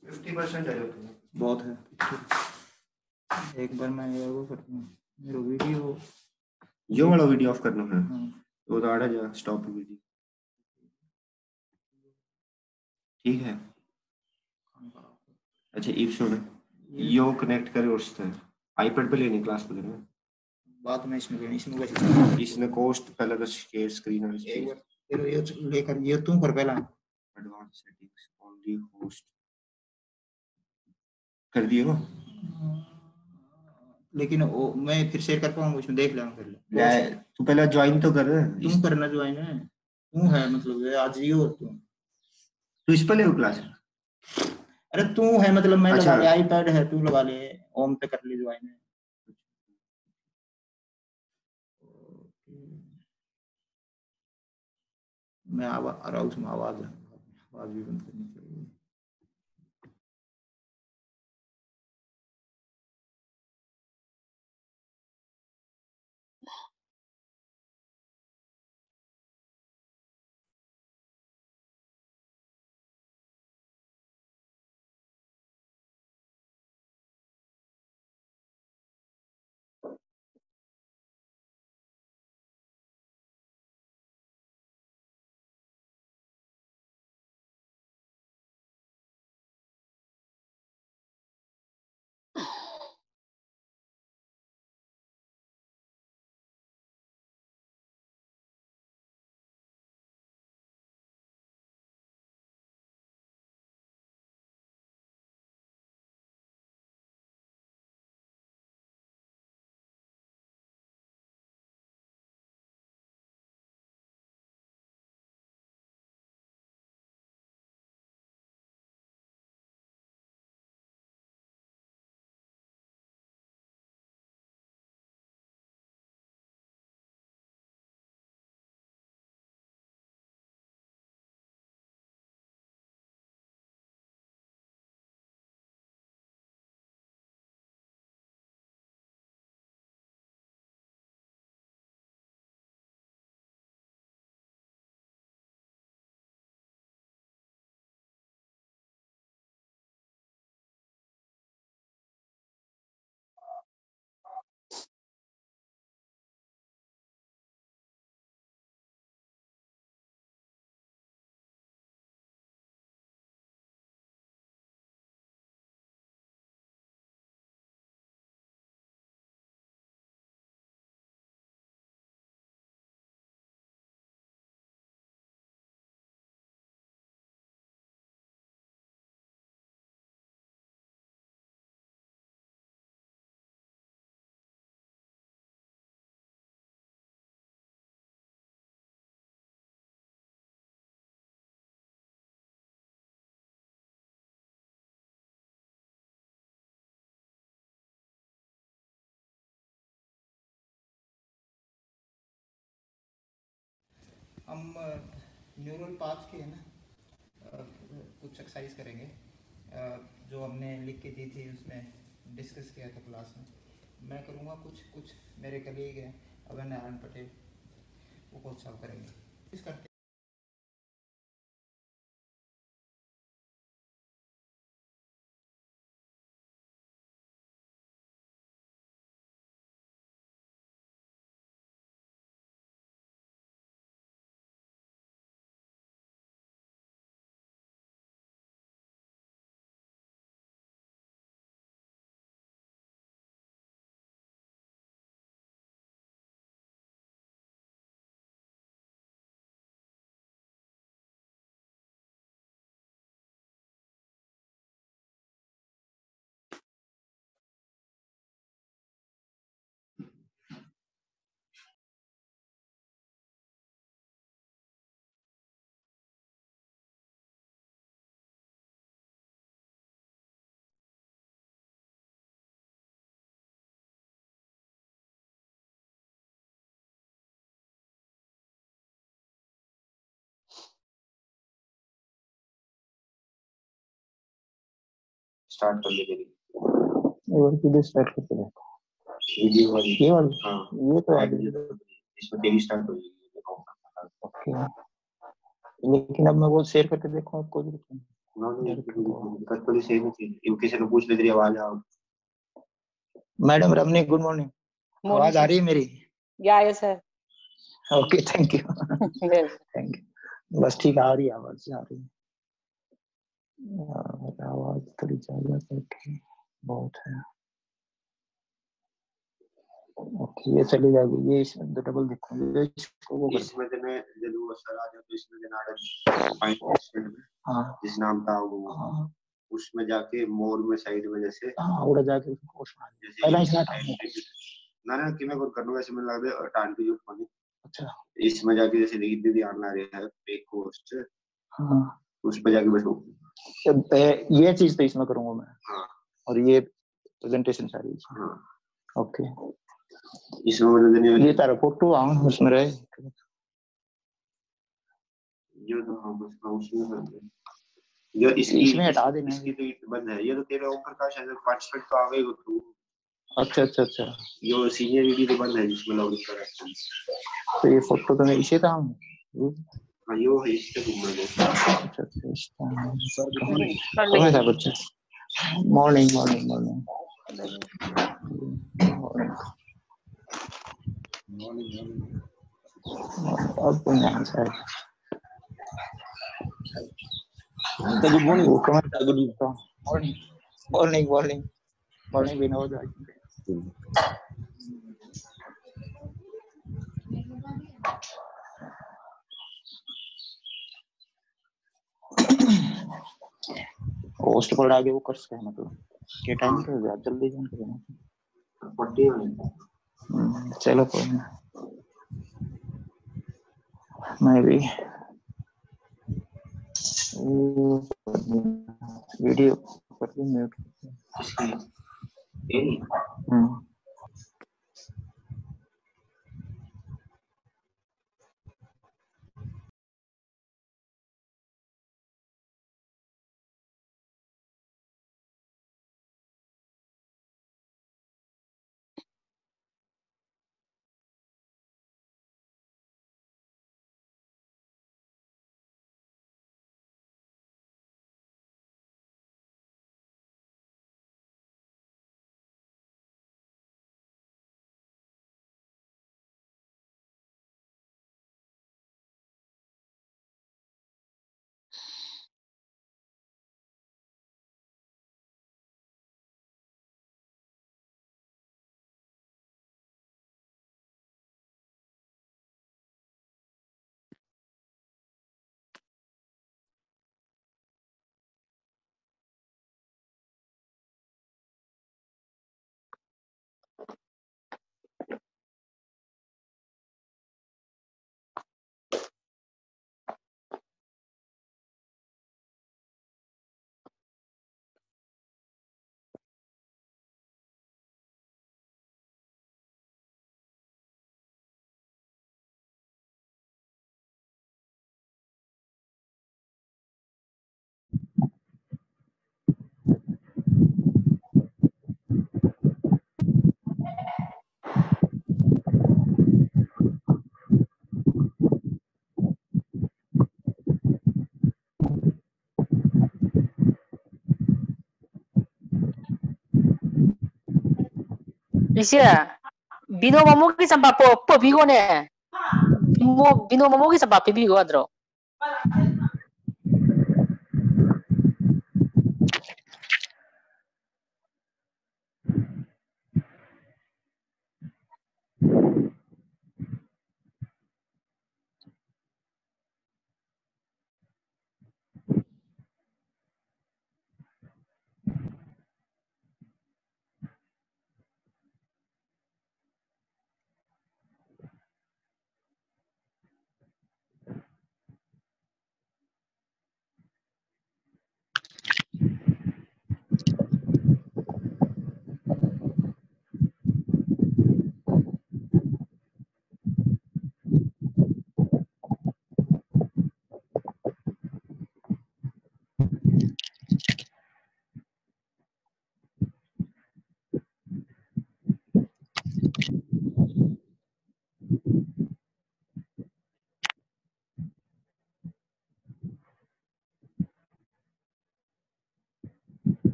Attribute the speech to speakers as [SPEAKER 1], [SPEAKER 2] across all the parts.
[SPEAKER 1] 50% है जो
[SPEAKER 2] बहुत है। एक बार मैं वो करता हूँ, मेरा वीडियो
[SPEAKER 1] यो वाला वीडियो ऑफ करना है।
[SPEAKER 2] हाँ।
[SPEAKER 1] तो दाड़ा जा स्टॉप वीडियो, ठीक है। अच्छा इफ सुन, यो कनेक्ट करे उससे आईपैड पे लेनी क्लास पे लेना
[SPEAKER 2] बात में इसमें
[SPEAKER 1] इसने कोस्ट पहले तो शेयर स्क्रीन और
[SPEAKER 2] एक बार तेरे ये लेकर ये तुम कर पहला
[SPEAKER 1] एडवांस सेटिंग्स ओनली होस्ट कर दिए वो,
[SPEAKER 2] लेकिन वो मैं फिर शेयर कर पाऊंगा उसमें, देख लेंगे फिर
[SPEAKER 1] ले तू पहले ज्वाइन तो कर।
[SPEAKER 2] तुम करना ज्वाइन है, तू है मतलब ये आज ही हो तुम,
[SPEAKER 1] तू इस पर ले क्लास।
[SPEAKER 2] अरे तू है मतलब मैं
[SPEAKER 1] अच्छा।
[SPEAKER 2] लगा ले, आईपैड है तू लगा ले, होम पे कर ले ज्वाइन है। मैं आवाज आ रहा हूँ उसमें, आवाज आवाज भी बंद करनी चाहिए। हम न्यूरल पाथ के है ना कुछ एक्सरसाइज करेंगे, जो हमने लिख के दी थी उसमें डिस्कस किया था क्लास में। मैं करूँगा कुछ कुछ मेरे कलीग हैं अभय नारायण पटेल, वो बहुत सब करेंगे इस करते।
[SPEAKER 1] स्टार्ट कर ले मेरी
[SPEAKER 2] और सीधे स्टार्ट करते हैं
[SPEAKER 1] वीडियो वाली,
[SPEAKER 2] ये वाली।
[SPEAKER 1] हाँ
[SPEAKER 2] ये तो
[SPEAKER 1] इसमें तेरी स्टार्ट हो जाएगी।
[SPEAKER 2] ओके, लेकिन अब मैं वो शेयर करके देखूँ आपको भी।
[SPEAKER 1] थोड़ी सेम ही थी, क्योंकि किसी ने पूछ ले तेरी आवाज आओ।
[SPEAKER 3] Madam Ramani good morning. आवाज आ रही है मेरी?
[SPEAKER 4] या sir.
[SPEAKER 3] Okay thank you. Thank you. बस ठीक आ रही है, आवाज आ रही है। आवाज थोड़ी ज्यादा करके बहुत है। ओके ये चली जाएगी, ये इसमें तो डबल देखूंगी इसको वो
[SPEAKER 1] इसमें देने जब वो सर आ जाए तो इसमें देना आर्डर फाइंड टेक्स्ट में।
[SPEAKER 3] हां
[SPEAKER 1] जिस नाम था वो उसमें जाके मोर में साइड में जैसे
[SPEAKER 3] उड़ा जाके उसको पहला इसमें हटाऊंगा
[SPEAKER 1] ना कि मैं कुछ करने वैसे में लगा दे टाइम की जरूरत पड़ी।
[SPEAKER 3] अच्छा
[SPEAKER 1] इसमें जाके जैसे लिख दी आना रहा है एक पोस्ट।
[SPEAKER 3] हां
[SPEAKER 1] उस पे जाके बैठो।
[SPEAKER 3] ये चीज तो इसमें करूंगा मैं।
[SPEAKER 1] हाँ
[SPEAKER 3] और ये प्रेजेंटेशन सारी।
[SPEAKER 1] हाँ
[SPEAKER 3] ओके
[SPEAKER 1] इसमें मतलब देने
[SPEAKER 3] ये तारा फोटो उसमें रहे
[SPEAKER 1] जो तो हम उसमें करते हैं। जो
[SPEAKER 3] इसमें हटा देना
[SPEAKER 1] इसकी तो बंद है। ये तो तेरे ओम प्रकाश है, पार्टिसिपेंट तो आ गए हो तू।
[SPEAKER 3] अच्छा अच्छा अच्छा
[SPEAKER 1] जो सीनियर वीडियो तो बंद है जिसमें लॉग इन कर रखा है।
[SPEAKER 3] तो ये फोटो तो मैं इसे था
[SPEAKER 1] हाँ यो है इससे घूमने दो।
[SPEAKER 3] अच्छा कौन सा बच्चा? मॉर्निंग मॉर्निंग मॉर्निंग अब यहाँ से गुड मॉर्निंग वो comment good morning morning morning morning Vinod post पर आगे वो कर सकते हैं मतलब के टाइम पे ज्यादा जल्दी ज्वाइन करेंगे 40 चलो कोई ना मैं भी वीडियो कर दूं म्यूट
[SPEAKER 4] इसे बिनो मोमोगी संपा पो बिगो ने बिनो मोमोगी संपा बिगो अद्रो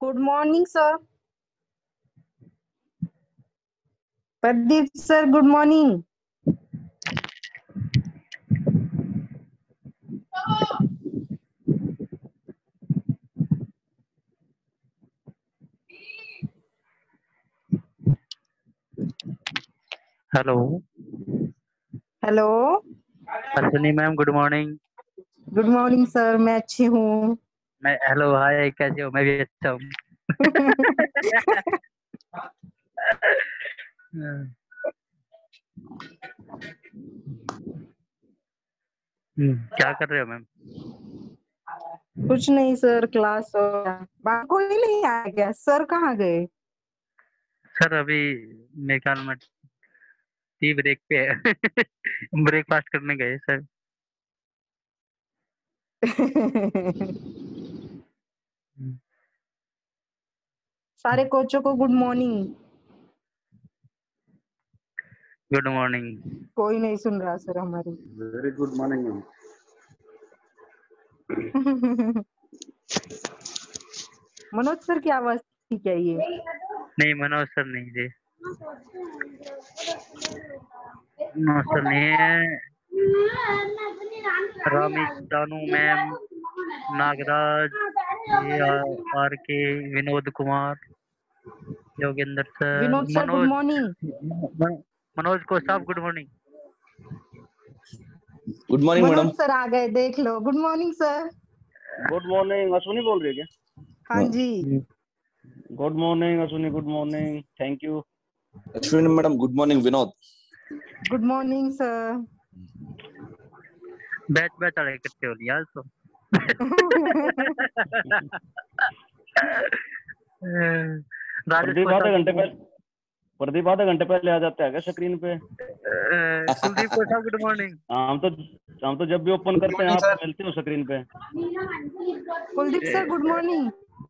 [SPEAKER 5] good morning sir. Pradeep sir good morning.
[SPEAKER 6] Hello
[SPEAKER 5] hello
[SPEAKER 6] Ashwini ma'am, good morning.
[SPEAKER 5] Good morning sir, मैं अच्छी हूँ।
[SPEAKER 6] मैं हेलो हाय, कैसे हो? मैं भी अच्छा हूँ। क्या कर रहे हो मैम?
[SPEAKER 5] कुछ नहीं सर, क्लास हो गया। बाहर कोई नहीं आया क्या? सर कहाँ गए?
[SPEAKER 6] सर अभी मेरे ख्याल में टी ब्रेक पे है। ब्रेकफास्ट करने गए सर।
[SPEAKER 5] सारे कोचों को गुड मॉर्निंग।
[SPEAKER 6] Good morning.
[SPEAKER 5] कोई नहीं सुन रहा सर हमारी।
[SPEAKER 7] Very good morning ma'am.
[SPEAKER 5] Manoj sir की आवाज थी क्या ये?
[SPEAKER 6] नहीं, मनोज सर नहीं जी, मनोज सर नहीं है। रामी रानू मैम, नागराज, ये R K, Vinod Kumar, Yogendra sir,
[SPEAKER 5] Vinod sir good morning.
[SPEAKER 6] Manoj को साहब good morning.
[SPEAKER 8] Good morning madam.
[SPEAKER 5] Manoj sir आ गए, देख लो। Good morning sir.
[SPEAKER 7] Good morning Ashwini बोल रही है क्या?
[SPEAKER 5] हाँ जी।
[SPEAKER 7] Good morning Ashwini, good morning, thank you.
[SPEAKER 8] Ashwini madam good morning. Vinod
[SPEAKER 5] good morning sir.
[SPEAKER 6] Batch batch आ इकट्ठे हो लिया आज तो। राजेश
[SPEAKER 7] प्रदीप
[SPEAKER 6] को
[SPEAKER 7] आधे
[SPEAKER 6] साहब
[SPEAKER 7] घंटे पहले प्रदीप आधे घंटे पहले आ जाते हैं क्या स्क्रीन पे?
[SPEAKER 6] कुलदीप को साहब गुड मॉर्निंग।
[SPEAKER 7] हाँ, हम तो जब भी ओपन करते हैं आप मिलते हो स्क्रीन पे।
[SPEAKER 5] Kuldeep sir good morning.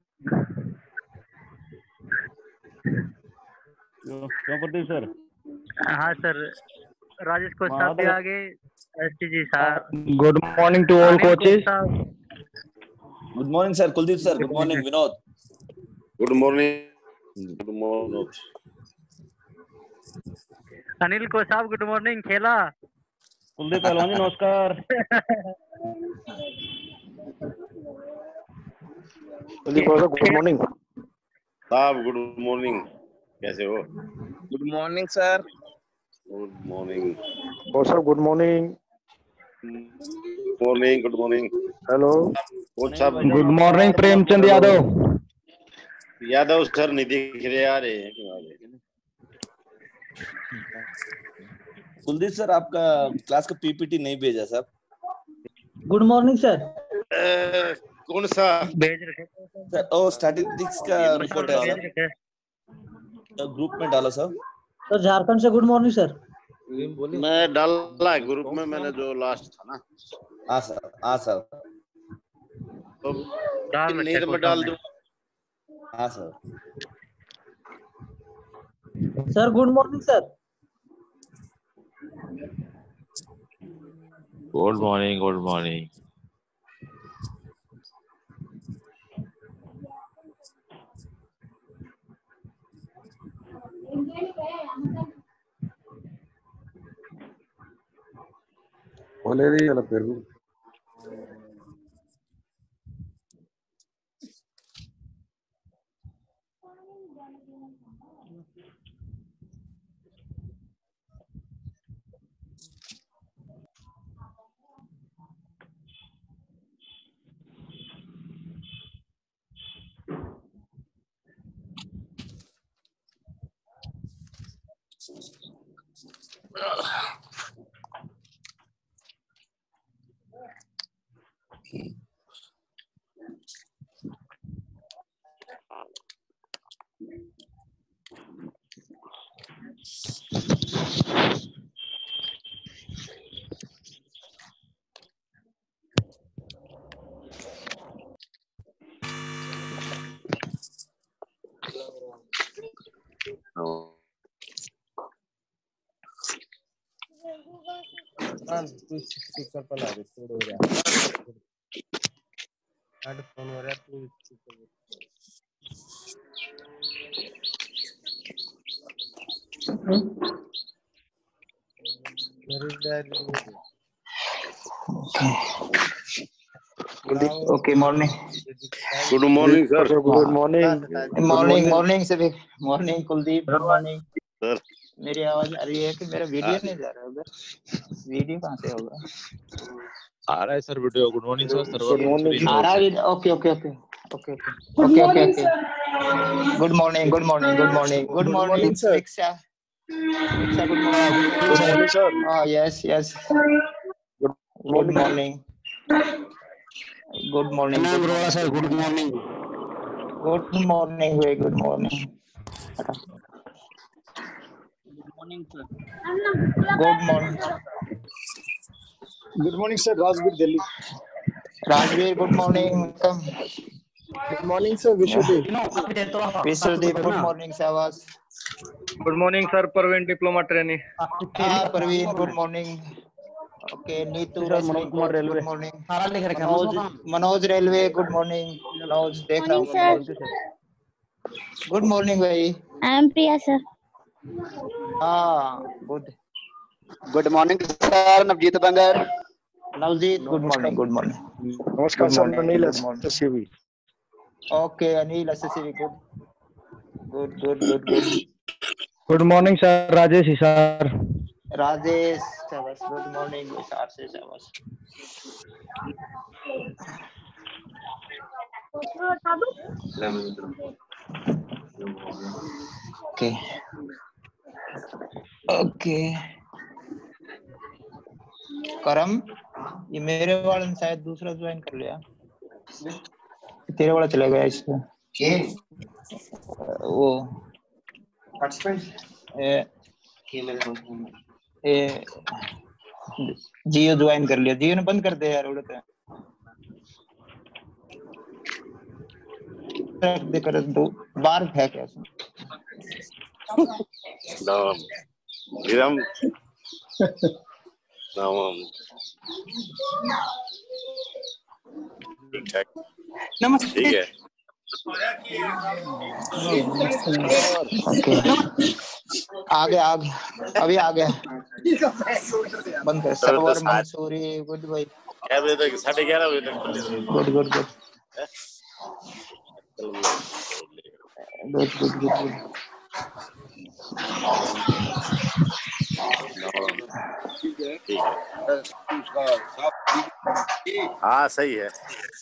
[SPEAKER 7] क्यों प्रदीप सर?
[SPEAKER 6] हाँ सर, राजेश को
[SPEAKER 7] हाँ,
[SPEAKER 6] साहब भी
[SPEAKER 7] आधे
[SPEAKER 6] आ गए। ST ji sir,
[SPEAKER 9] good morning to all coaches.
[SPEAKER 8] Good morning sir. Kuldeep sir good morning. Vinod
[SPEAKER 10] good morning. Good morning.
[SPEAKER 6] Anil को साहब गुड मॉर्निंग। खेला
[SPEAKER 7] कुलदीप पहलवान जी नमस्कार।
[SPEAKER 9] Good morning.
[SPEAKER 10] साहब गुड मॉर्निंग, कैसे हो?
[SPEAKER 9] Good morning sir.
[SPEAKER 10] Good morning.
[SPEAKER 9] और sir good morning.
[SPEAKER 10] Morning, good morning.
[SPEAKER 9] Hello
[SPEAKER 10] coach साहब
[SPEAKER 9] good morning Premchand Yadav.
[SPEAKER 10] Yadav sir नहीं दिख रहे, आ रहे हैं क्यों आ रहे हैं?
[SPEAKER 8] कुलदीप सर आपका क्लास का पीपीटी नहीं भेजा सर।
[SPEAKER 11] Good morning sir.
[SPEAKER 10] कौन सा?
[SPEAKER 6] भेज रखे
[SPEAKER 8] सर ओ स्टैटिस्टिक्स का रिपोर्ट है
[SPEAKER 6] भेज
[SPEAKER 8] सर,
[SPEAKER 6] रखे।
[SPEAKER 8] ग्रुप में डालो सर।
[SPEAKER 11] सर झारखंड से गुड मॉर्निंग सर।
[SPEAKER 10] मैं डाला है ग्रुप में, मैंने जो लास्ट था ना।
[SPEAKER 8] हाँ सर, हाँ सर,
[SPEAKER 10] तो
[SPEAKER 6] डाल
[SPEAKER 10] नहीं
[SPEAKER 6] रखे
[SPEAKER 10] तो
[SPEAKER 6] को
[SPEAKER 10] मैं डाल
[SPEAKER 6] सामने।
[SPEAKER 10] दूँ।
[SPEAKER 8] हाँ sir.
[SPEAKER 11] Sir good morning sir.
[SPEAKER 12] Good morning, good morning.
[SPEAKER 7] Valeri alla Perù.
[SPEAKER 1] तू स्पीकर पर ला दे, थोड़ा हो रहा है हेडफोन हो रहा है, तू speaker
[SPEAKER 3] okay morning.
[SPEAKER 10] Good morning sir.
[SPEAKER 9] Good morning.
[SPEAKER 3] Morning morning सभी। Morning Kuldeep, good morning
[SPEAKER 10] sir.
[SPEAKER 3] मेरी आवाज आ रही है कि मेरा वीडियो नहीं जा रहा उधर? वीडियो कहाँ से होगा?
[SPEAKER 12] आ रहा है sir video. Good morning sir. Server
[SPEAKER 3] आ रहा है। Okay okay okay okay okay okay okay. Good morning good morning good morning good morning
[SPEAKER 9] sir.
[SPEAKER 3] Diksha. Diksha good morning.
[SPEAKER 9] Good morning, sir.
[SPEAKER 3] Yes yes good morning good morning
[SPEAKER 9] प्रणाम Roda sir, good morning.
[SPEAKER 3] Good morning भाई good morning. Good morning
[SPEAKER 9] good morning sir, Rajveer Delhi.
[SPEAKER 3] Rajveer good morning welcome.
[SPEAKER 9] Good morning sir, Vishwadeep.
[SPEAKER 3] Vishwadeep good morning शाबाश।
[SPEAKER 7] Good morning sir, Parveen diploma trainee.
[SPEAKER 3] Praveen good morning. Okay Neetu
[SPEAKER 7] sir, Manoj Kumar
[SPEAKER 3] good
[SPEAKER 7] railway.
[SPEAKER 3] Morning. Manoj railway good morning. Manoj देख रहा हूँ। Good morning भाई।
[SPEAKER 13] I am Priya sir.
[SPEAKER 3] हाँ good
[SPEAKER 9] good morning sir, Navjeet Bangar.
[SPEAKER 3] Navjeet good morning good morning.
[SPEAKER 9] नमस्कार sir, Anil SCV।
[SPEAKER 3] Okay Anil SCV good good good good good.
[SPEAKER 9] Good morning sir, Rajesh Hisar.
[SPEAKER 3] Rajesh शाबाश good morning Hisar से शाबाश। Okay okay करम ये मेरे वाले ने शायद दूसरा ज्वाइन कर लिया। तेरे वाला चला गया इसको वो जियो ज्वाइन कर लिया। जियो ने बंद कर दिया यार उड़ते दे कर दो बार फेंक ऐसे।
[SPEAKER 10] नाम विरम नाम ठीक
[SPEAKER 3] नमस्ते।
[SPEAKER 10] ठीक है।
[SPEAKER 3] ओके आ गया अभी आ गया। बंद कर। सरवर मंसूरी गुड भाई।
[SPEAKER 10] 11 बजे तक 11:30 बजे तक
[SPEAKER 3] good good good good good good good.
[SPEAKER 10] ठीक है। हाँ सही है।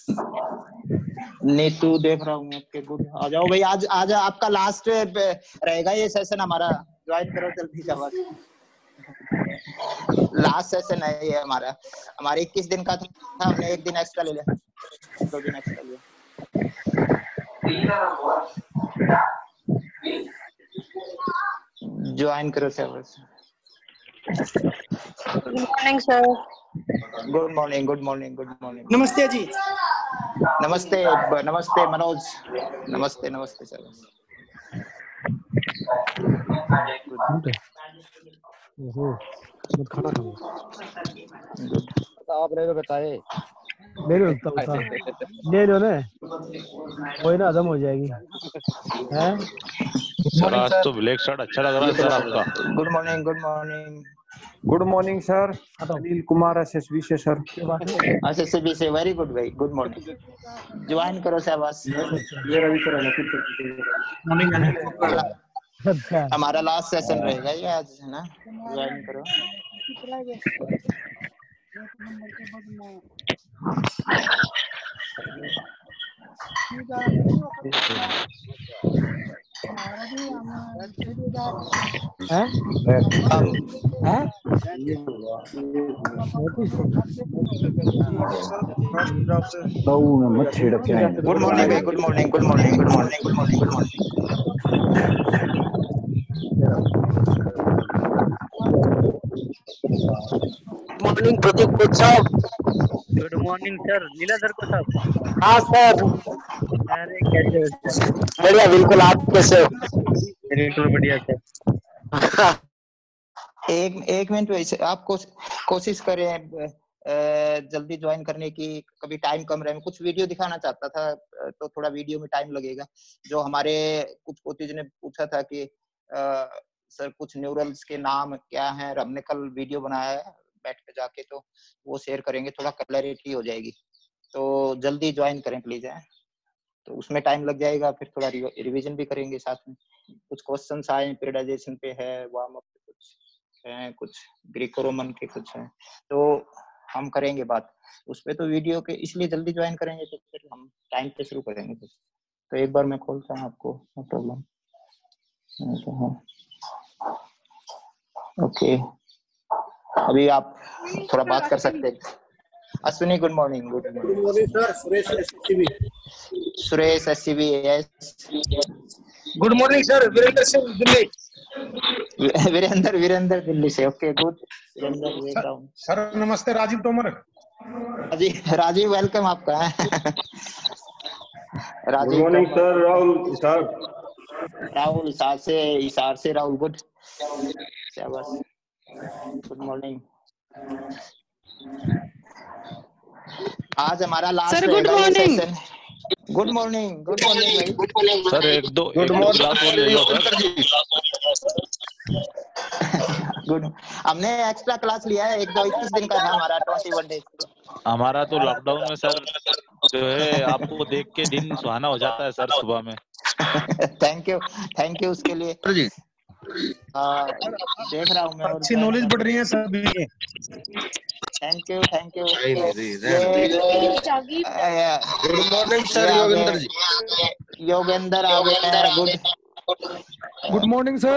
[SPEAKER 3] नीतू देख रहा हूँ आपके गुड। आ जाओ भाई आज आज आपका लास्ट रहेगा ये सेशन हमारा। ज्वाइन करो जल्दी शाबाश। लास्ट सेशन है ये हमारा। हमारे 21 दिन का था, हमने एक दिन एक्स्ट्रा ले लिया, 2 दिन एक्स्ट्रा लिया। ज्वाइन करो शाबाश।
[SPEAKER 4] Good morning sir.
[SPEAKER 3] Good morning good morning good morning.
[SPEAKER 14] नमस्ते जी।
[SPEAKER 3] नमस्ते नमस्ते मनोज। नमस्ते नमस्ते सर।
[SPEAKER 9] खाना खाओ।
[SPEAKER 7] आपने तो बताए
[SPEAKER 9] ले लो ले लो ना, कोई ना हजम हो जाएगी। हैं
[SPEAKER 12] सर आज तो ब्लैक शर्ट अच्छा लग रहा है सर आपका।
[SPEAKER 3] Good morning good morning
[SPEAKER 9] good morning sir, Anil Kumar SSB से सर।
[SPEAKER 3] SSB से वेरी गुड भाई गुड मॉर्निंग। ज्वाइन करो शाबाश। हमारा लास्ट सेशन रहेगा ये आज है ना। ज्वाइन करो। गुड मॉर्निंग भाई good morning good morning good morning good morning good morning.
[SPEAKER 14] Morning Pradeep coach साहब।
[SPEAKER 6] Good morning sir. नीलाधर को साहब।
[SPEAKER 14] हाँ सर।
[SPEAKER 6] अरे कैसे हो सर?
[SPEAKER 14] बढ़िया बिल्कुल। आप कैसे हो?
[SPEAKER 6] बिल्कुल बढ़िया सर।
[SPEAKER 3] एक मिनट वैसे आप कोशिश करें
[SPEAKER 2] जल्दी ज्वाइन करने की, कभी टाइम कम रहे, कुछ वीडियो दिखाना चाहता था तो थोड़ा वीडियो में टाइम लगेगा। जो हमारे कुछ कोतीज ने पूछा था कि सर कुछ न्यूरल्स के नाम क्या हैं, हमने कल वीडियो बनाया है बैठ पे जाके, तो वो शेयर करेंगे, थोड़ा क्लैरिटी हो जाएगी। तो जल्दी ज्वाइन करें प्लीज है, तो उसमें टाइम लग जाएगा, फिर थोड़ा रिवीजन भी करेंगे साथ में। कुछ क्वेश्चंस आए पीरियडाइजेशन पे है, वार्म अप पे कुछ है, कुछ ग्रीको रोमन के कुछ है, तो हम करेंगे बात उस पे। तो वीडियो के इसलिए जल्दी ज्वाइन करेंगे तो फिर हम टाइम पे शुरू करेंगे। तो एक बार मैं खोलता हूँ आपको, नो प्रॉब्लम। ओके, अभी आप थोड़ा बात कर सकते हैं। Ashwini good morning. Good morning
[SPEAKER 13] sir, Suresh SCB.
[SPEAKER 2] Suresh SCB, yes.
[SPEAKER 13] Good morning sir, Virendra Singh Delhi.
[SPEAKER 2] Virendra Delhi से, ओके गुड। वीरेंद्र
[SPEAKER 13] सर नमस्ते, राजीव तोमर।
[SPEAKER 2] राजीव वेलकम आपका।
[SPEAKER 10] Good morning sir,
[SPEAKER 2] Rahul Isar से राहुल, गुड शाबाश, गुड मॉर्निंग। आज हमारा लास्ट रहेगा ये सेशन। गुड मॉर्निंग भाई।
[SPEAKER 12] सर एक दो क्लास और ले लो सर।
[SPEAKER 2] गुड, हमने एक्स्ट्रा क्लास लिया है, 21 दिन का था हमारा, 21 डेज।
[SPEAKER 12] हमारा तो लॉकडाउन में सर जो है आपको देख के दिन सुहाना हो जाता है सर सुबह में।
[SPEAKER 2] थैंक यू उसके लिए। देख रहा हूँ मैं,
[SPEAKER 13] अच्छी नॉलेज बढ़ रही है सभी की।
[SPEAKER 2] Thank you.
[SPEAKER 13] Good morning sir Yogendra ji.
[SPEAKER 2] Yogendra आ गए हैं,
[SPEAKER 13] good morning sir.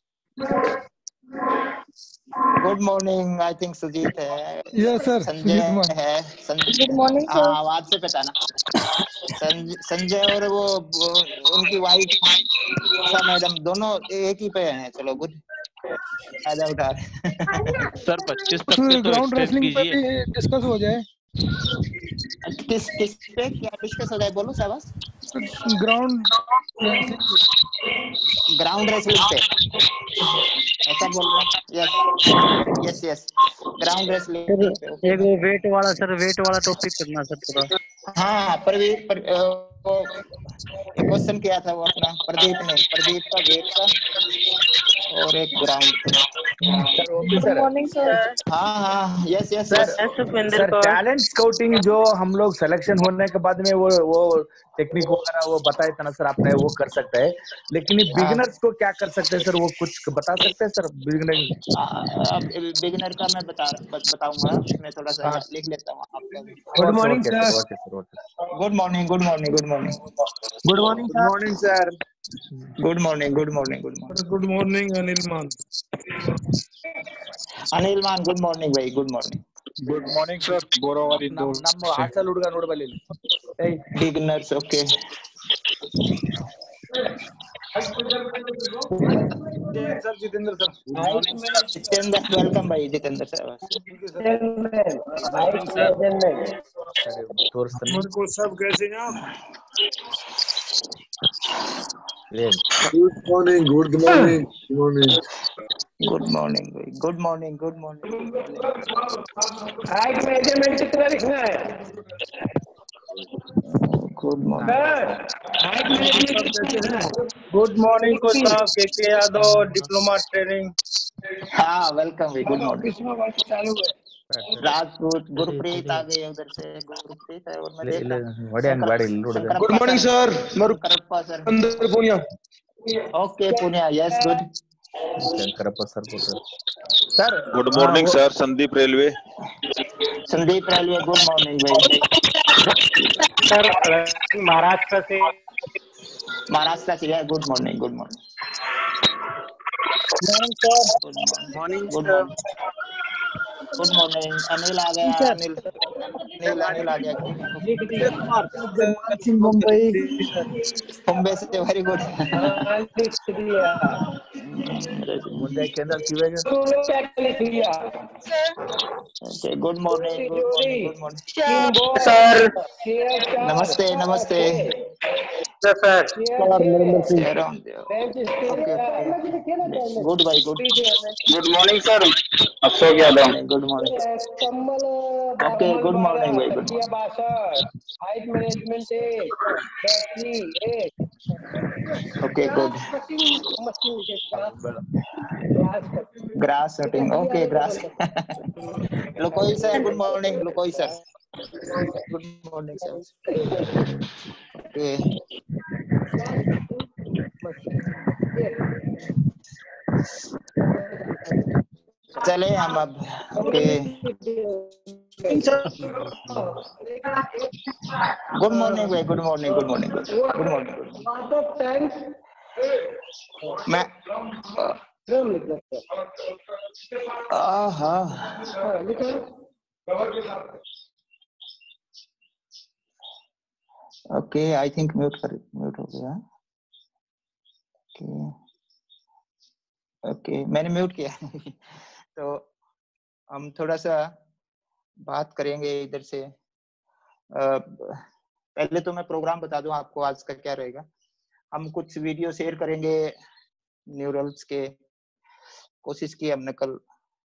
[SPEAKER 2] Good morning. I think Sujeet है,
[SPEAKER 13] यस सर,
[SPEAKER 2] संजय है।
[SPEAKER 5] Good morning sir.
[SPEAKER 2] हाँ, आवाज से पहचाना। संजय और वो उनकी वाइफ उषा मैडम दोनों एक ही पे हैं। चलो गुड, फायदा उठा रहे।
[SPEAKER 12] सर 25 तक के तो
[SPEAKER 13] ग्राउंड
[SPEAKER 12] एक्सटेंड
[SPEAKER 13] रेसलिंग पे
[SPEAKER 12] कीजिए।
[SPEAKER 13] भी डिस्कस हो जाए।
[SPEAKER 2] किस पे क्या डिस्कस हो जाए, बोलो शाबाश। ग्राउंड रेसलिंग पे ऐसा बोल रहे हैं? यस ग्राउंड रेसलिंग पे।
[SPEAKER 6] एक वो वेट वाला टॉपिक करना सर थोड़ा।
[SPEAKER 2] हाँ, एक क्वेश्चन किया था वो अपना प्रदीप का वेट का और एक ग्राउंड पे।
[SPEAKER 5] Good morning sir.
[SPEAKER 2] हाँ यस
[SPEAKER 9] सर टैलेंट स्काउटिंग जो हम लोग सिलेक्शन होने के बाद में वो टेक्निक वगैरह वो बताए था ना सर आपने, वो कर सकते हैं, लेकिन बिगिनर्स को क्या कर सकते हैं सर, वो कुछ बता सकते हैं सर?
[SPEAKER 2] बिगिनर का मैं बताऊंगा, मैं थोड़ा सा लिख लेता हूँ आपका।
[SPEAKER 9] Good morning sir.
[SPEAKER 2] Good morning sir.
[SPEAKER 9] Good morning sir.
[SPEAKER 2] Good morning
[SPEAKER 13] good morning
[SPEAKER 2] Anil Maan. Good morning भाई, good morning.
[SPEAKER 13] Good morning sir, ಬೋರವಾರಿ
[SPEAKER 9] ನಮ್ಮ ಹಾಸ್ಟೆಲ್ ಹುಡುಗ ನೋಡಬಲ್ಲಿ
[SPEAKER 2] beginners, okay.
[SPEAKER 13] Sir Jitendra sir.
[SPEAKER 2] Jitendra welcome भाई, जितेंद्र सर।
[SPEAKER 13] सब कैसे हैं आप?
[SPEAKER 15] गुड मॉर्निंग भाई,
[SPEAKER 14] हाइट मेजरमेंट कितना लिखना है?
[SPEAKER 2] Good morning.
[SPEAKER 14] गुड मॉर्निंग को साहब, के यादव, डिप्लोमा ट्रेनिंग।
[SPEAKER 2] हाँ वेलकम भाई, गुड मॉर्निंग।
[SPEAKER 14] चालू है।
[SPEAKER 2] राजपूत गुरप्रीत आ गए उधर से, गुरप्रीत है। और मैं देख रहा हूं
[SPEAKER 13] good morning sir,
[SPEAKER 2] Shankarappa sir.
[SPEAKER 13] Punia.
[SPEAKER 2] Okay Punia, yes good.
[SPEAKER 9] Shankarappa sir बोल रहे sir.
[SPEAKER 10] Good morning sir, Sandeep railway.
[SPEAKER 2] Good morning भाई।
[SPEAKER 14] सर महाराष्ट्र से
[SPEAKER 2] है। गुड मॉर्निंग अनिल आ गया। अनिल आ गया। मुंबई से, वेरी गुड।
[SPEAKER 9] ಮುಂದೆ ಕೇಂದ್ರ ಕಿವೆಗೆ
[SPEAKER 2] गुड मॉर्निंग
[SPEAKER 14] सर।
[SPEAKER 2] नमस्ते
[SPEAKER 13] sir
[SPEAKER 3] good bye good
[SPEAKER 13] good morning sir Ashok Yadav
[SPEAKER 3] good morning
[SPEAKER 14] कम्बल
[SPEAKER 3] ओके गुड मॉर्निंग भाई गुड
[SPEAKER 14] तकिया 62 height management 1 battery 1
[SPEAKER 3] okay good
[SPEAKER 14] machine के
[SPEAKER 3] ग्रास कटिंग ओके ग्रास लोकोई सर गुड मॉर्निंग लोकोई sir good morning sir okay चले हम अब okay good morning भाई good morning good morning good morning मैं हाँ ओके आई थिंक म्यूट हो गया ओके ओके मैंने म्यूट किया तो हम थोड़ा सा बात करेंगे इधर से पहले तो मैं प्रोग्राम बता दूं आपको आज का क्या रहेगा। हम कुछ वीडियो शेयर करेंगे न्यूरल्स के। कोशिश की हमने कल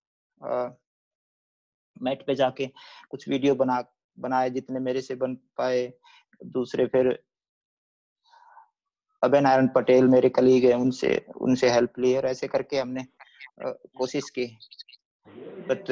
[SPEAKER 3] मैट पे जाके कुछ वीडियो बनाए जितने मेरे से बन पाए। दूसरे फिर अभय नारायण पटेल मेरे कलीग हैं उनसे हेल्प ली और ऐसे करके हमने कोशिश की। बट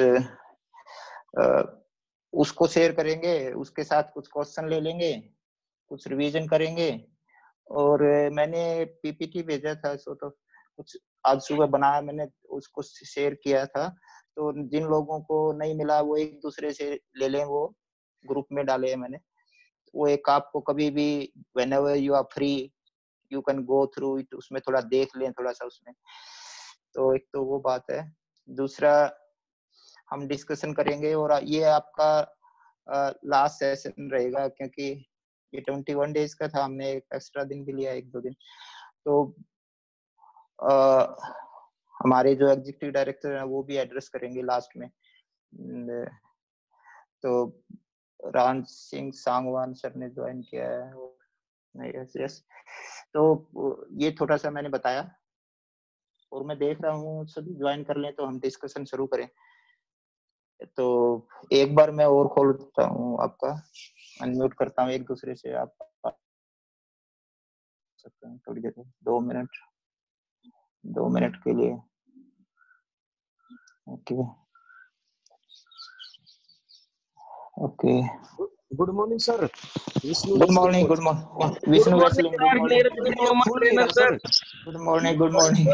[SPEAKER 3] उसको शेयर करेंगे, उसके साथ कुछ क्वेश्चन ले लेंगे, कुछ रिवीजन करेंगे। और मैंने पीपीटी भेजा था सो तो कुछ आज सुबह बनाया मैंने, उसको शेयर किया था। तो जिन लोगों को नहीं मिला वो एक दूसरे से ले लें, वो ग्रुप में डाले हैं मैंने। वो एक आपको कभी भी whenever you are free you can go through it, उसमें थोड़ा देख लें थोड़ा सा उसमें। तो एक तो वो बात है। दूसरा हम डिस्कशन करेंगे और ये आपका लास्ट सेशन रहेगा क्योंकि ये 21 डेज का था। हमने एक एक्स्ट्रा दिन भी लिया 1-2 दिन। तो हमारे जो एग्जीक्यूटिव डायरेक्टर हैं वो भी एड्रेस करेंगे लास्ट में। तो रान सिंह सांगवान सर ने ज्वाइन किया है। यस तो ये थोड़ा सा मैंने बताया और मैं देख रहा हूँ सभी ज्वाइन कर लें तो हम डिस्कशन शुरू करें। तो एक बार मैं और खोल देता हूँ, आपका अनम्यूट करता हूँ, एक दूसरे से आप सकते हैं थोड़ी देर, 2 मिनट के लिए। Okay okay
[SPEAKER 15] good morning sir.
[SPEAKER 3] Good morning Vishnu wrestling good morning
[SPEAKER 15] sir.
[SPEAKER 3] Good morning good morning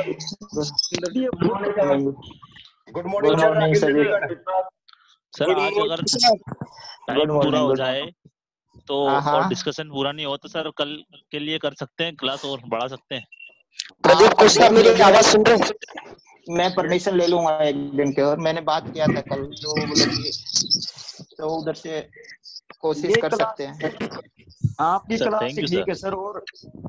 [SPEAKER 15] good morning
[SPEAKER 3] सभी।
[SPEAKER 12] सर आज अगर टाइम पूरा हो जाए तो और डिस्कशन पूरा नहीं हो तो सर कल के लिए कर सकते हैं, क्लास और बढ़ा सकते हैं।
[SPEAKER 3] मेरी आवाज सुन रहे हैं? मैं परमिशन ले लूंगा एक दिन के, और मैंने बात किया था कल तो बोले कि तो उधर से कोशिश कर सकते हैं।
[SPEAKER 15] आपकी क्लास
[SPEAKER 12] थैंक यू
[SPEAKER 15] ठीक है
[SPEAKER 12] सर।
[SPEAKER 15] सर। और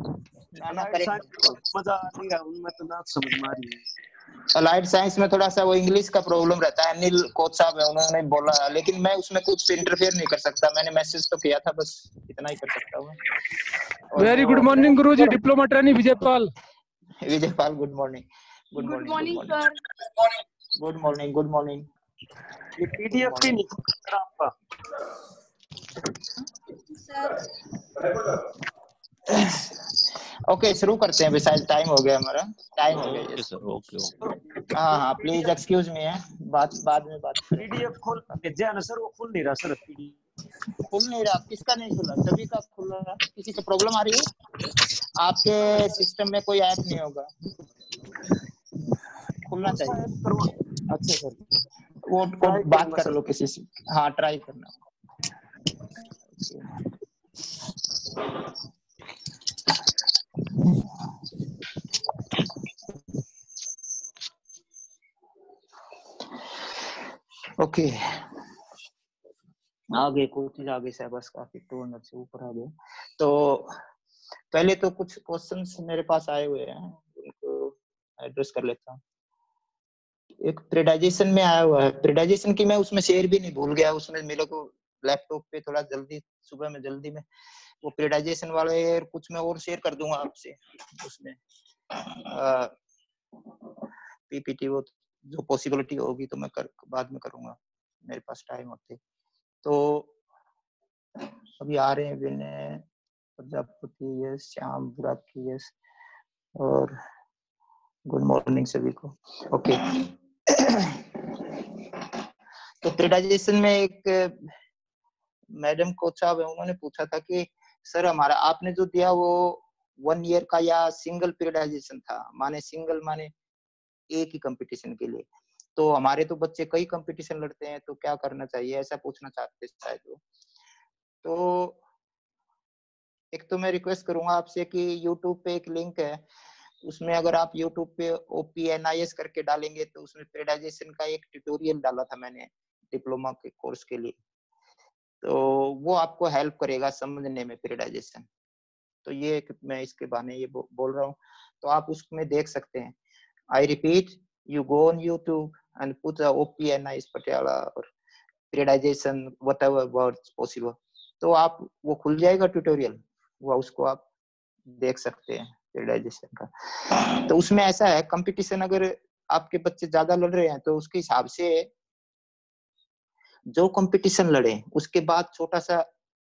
[SPEAKER 15] मजा आ रही है उनमें, तो ना समझ में आ रही है।
[SPEAKER 3] अलाइड साइंस में थोड़ा सा वो इंग्लिश का प्रॉब्लम रहता है। अनिल कोच साहब है, उन्होंने बोला, लेकिन मैं उसमें कुछ इंटरफेयर नहीं कर सकता। मैंने मैसेज तो किया था, बस इतना ही कर सकता हूँ।
[SPEAKER 13] वेरी गुड मॉर्निंग गुरुजी। Diploma trainee Vijaypal.
[SPEAKER 3] Good morning
[SPEAKER 16] sir.
[SPEAKER 3] Good morning.
[SPEAKER 15] ये पीडीएफ भी नहीं सर आपका
[SPEAKER 3] ओके शुरू करते हैं, शायद टाइम हो गया हमारा। टाइम हो गया
[SPEAKER 12] सर। ओके
[SPEAKER 3] हाँ प्लीज एक्सक्यूज मी है, बाद में बात करें।
[SPEAKER 15] पीडीएफ खोल भेजा है ना सर, वो खुल नहीं रहा सर। पीडीएफ
[SPEAKER 3] खुल नहीं रहा? किसका नहीं खुला? सभी का खुल रहा। किसी को प्रॉब्लम आ रही है? आपके सिस्टम में कोई ऐप नहीं होगा, खुलना चाहिए। अच्छा सर, वो बात कर लो किसी से। हाँ ट्राई करना। ओके आगे कोशिश आगे से बस काफी 200 से ऊपर आ गए। तो पहले तो कुछ क्वेश्चंस मेरे पास आए हुए हैं, उनको एड्रेस कर लेता हूँ। एक प्रेडाइजेशन में आया हुआ है। प्रेडाइजेशन की मैं उसमें शेयर भी नहीं भूल गया, उसमें मेरे को लैपटॉप पे थोड़ा जल्दी सुबह में जल्दी में वो पीरियडाइजेशन वाले कुछ मैं और शेयर कर दूंगा आपसे उसमें पीपीटी, वो जो पॉसिबिलिटी होगी तो मैं बाद में करूंगा, मेरे पास टाइम होते। तो अभी आ रहे हैं विनय प्रजापति, यस, श्याम बुराकी, यस, और गुड मॉर्निंग सभी को। ओके तो पीरियडाइजेशन में एक मैडम कोच साहब है, उन्होंने पूछा था कि सर हमारा आपने जो दिया वो 1 ईयर का या सिंगल पीरियडाइजेशन था, माने सिंगल माने एक ही कंपटीशन के लिए, तो हमारे तो बच्चे कई कंपटीशन लड़ते हैं तो क्या करना चाहिए, ऐसा पूछना चाहते शायद वो। तो एक तो मैं रिक्वेस्ट करूंगा आपसे कि यूट्यूब पे एक लिंक है, उसमें अगर आप यूट्यूब पे OPNIS करके डालेंगे तो उसमें पीरियडाइजेशन का एक ट्यूटोरियल डाला था मैंने डिप्लोमा के कोर्स के लिए, तो वो आपको हेल्प करेगा समझने में पीरियडाइजेशन। तो ये मैं इसके बहाने ये बोल रहा हूँ, तो आप उसमें देख सकते हैं। I repeat, you go on YouTube and put the OPNIS Patiala or periodization whatever words possible, तो आप वो खुल जाएगा ट्यूटोरियल, वो उसको आप देख सकते हैं पीरियडाइजेशन का। तो उसमें ऐसा है कंपटीशन अगर आपके बच्चे ज्यादा लड़ रहे हैं तो उसके हिसाब से जो कंपटीशन लड़े उसके बाद छोटा सा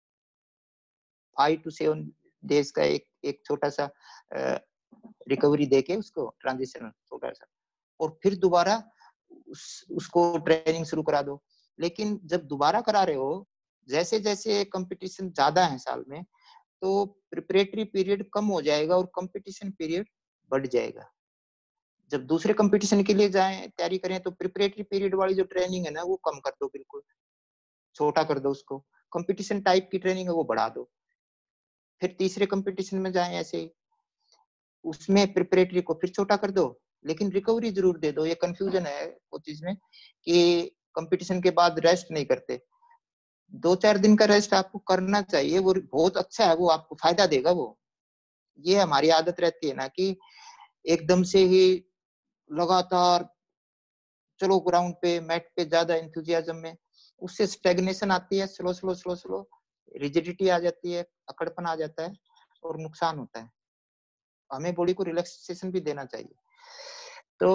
[SPEAKER 3] 5 to 7 डेज का एक छोटा सा रिकवरी देके उसको ट्रांजिशन छोटा सा, और फिर दोबारा उसको ट्रेनिंग शुरू करा दो। लेकिन जब दोबारा करा रहे हो, जैसे जैसे कंपटीशन ज्यादा है साल में, तो प्रिपरेटरी पीरियड कम हो जाएगा और कंपटीशन पीरियड बढ़ जाएगा। जब दूसरे कंपटीशन के लिए जाएं तैयारी करें तो प्रिपरेटरी पीरियड वाली जो ट्रेनिंग है ना वो कम कर दो, बिल्कुल छोटा कर दो उसको, कंपटीशन टाइप की ट्रेनिंग है वो बढ़ा दो, फिर तीसरे कंपटीशन में जाएं ऐसे ही, उसमें प्रिपरेटरी को फिर छोटा कर दो, लेकिन रिकवरी जरूर दे दो। ये कंफ्यूजन है वो चीज में कि कंपटीशन के बाद रेस्ट नहीं करते, 2-4 दिन का रेस्ट आपको करना चाहिए, वो बहुत अच्छा है, वो आपको फायदा देगा। वो ये हमारी आदत रहती है ना कि एकदम से ही लगातार चलो ग्राउंड पे मैट पे ज्यादा एंथुजियाज्म में, उससे स्टैग्नेशन आती है, slow slow slow slow rigidity आ जाती है, अकड़पन आ जाता है और नुकसान होता है। हमें बॉडी को रिलैक्सेशन भी देना चाहिए। तो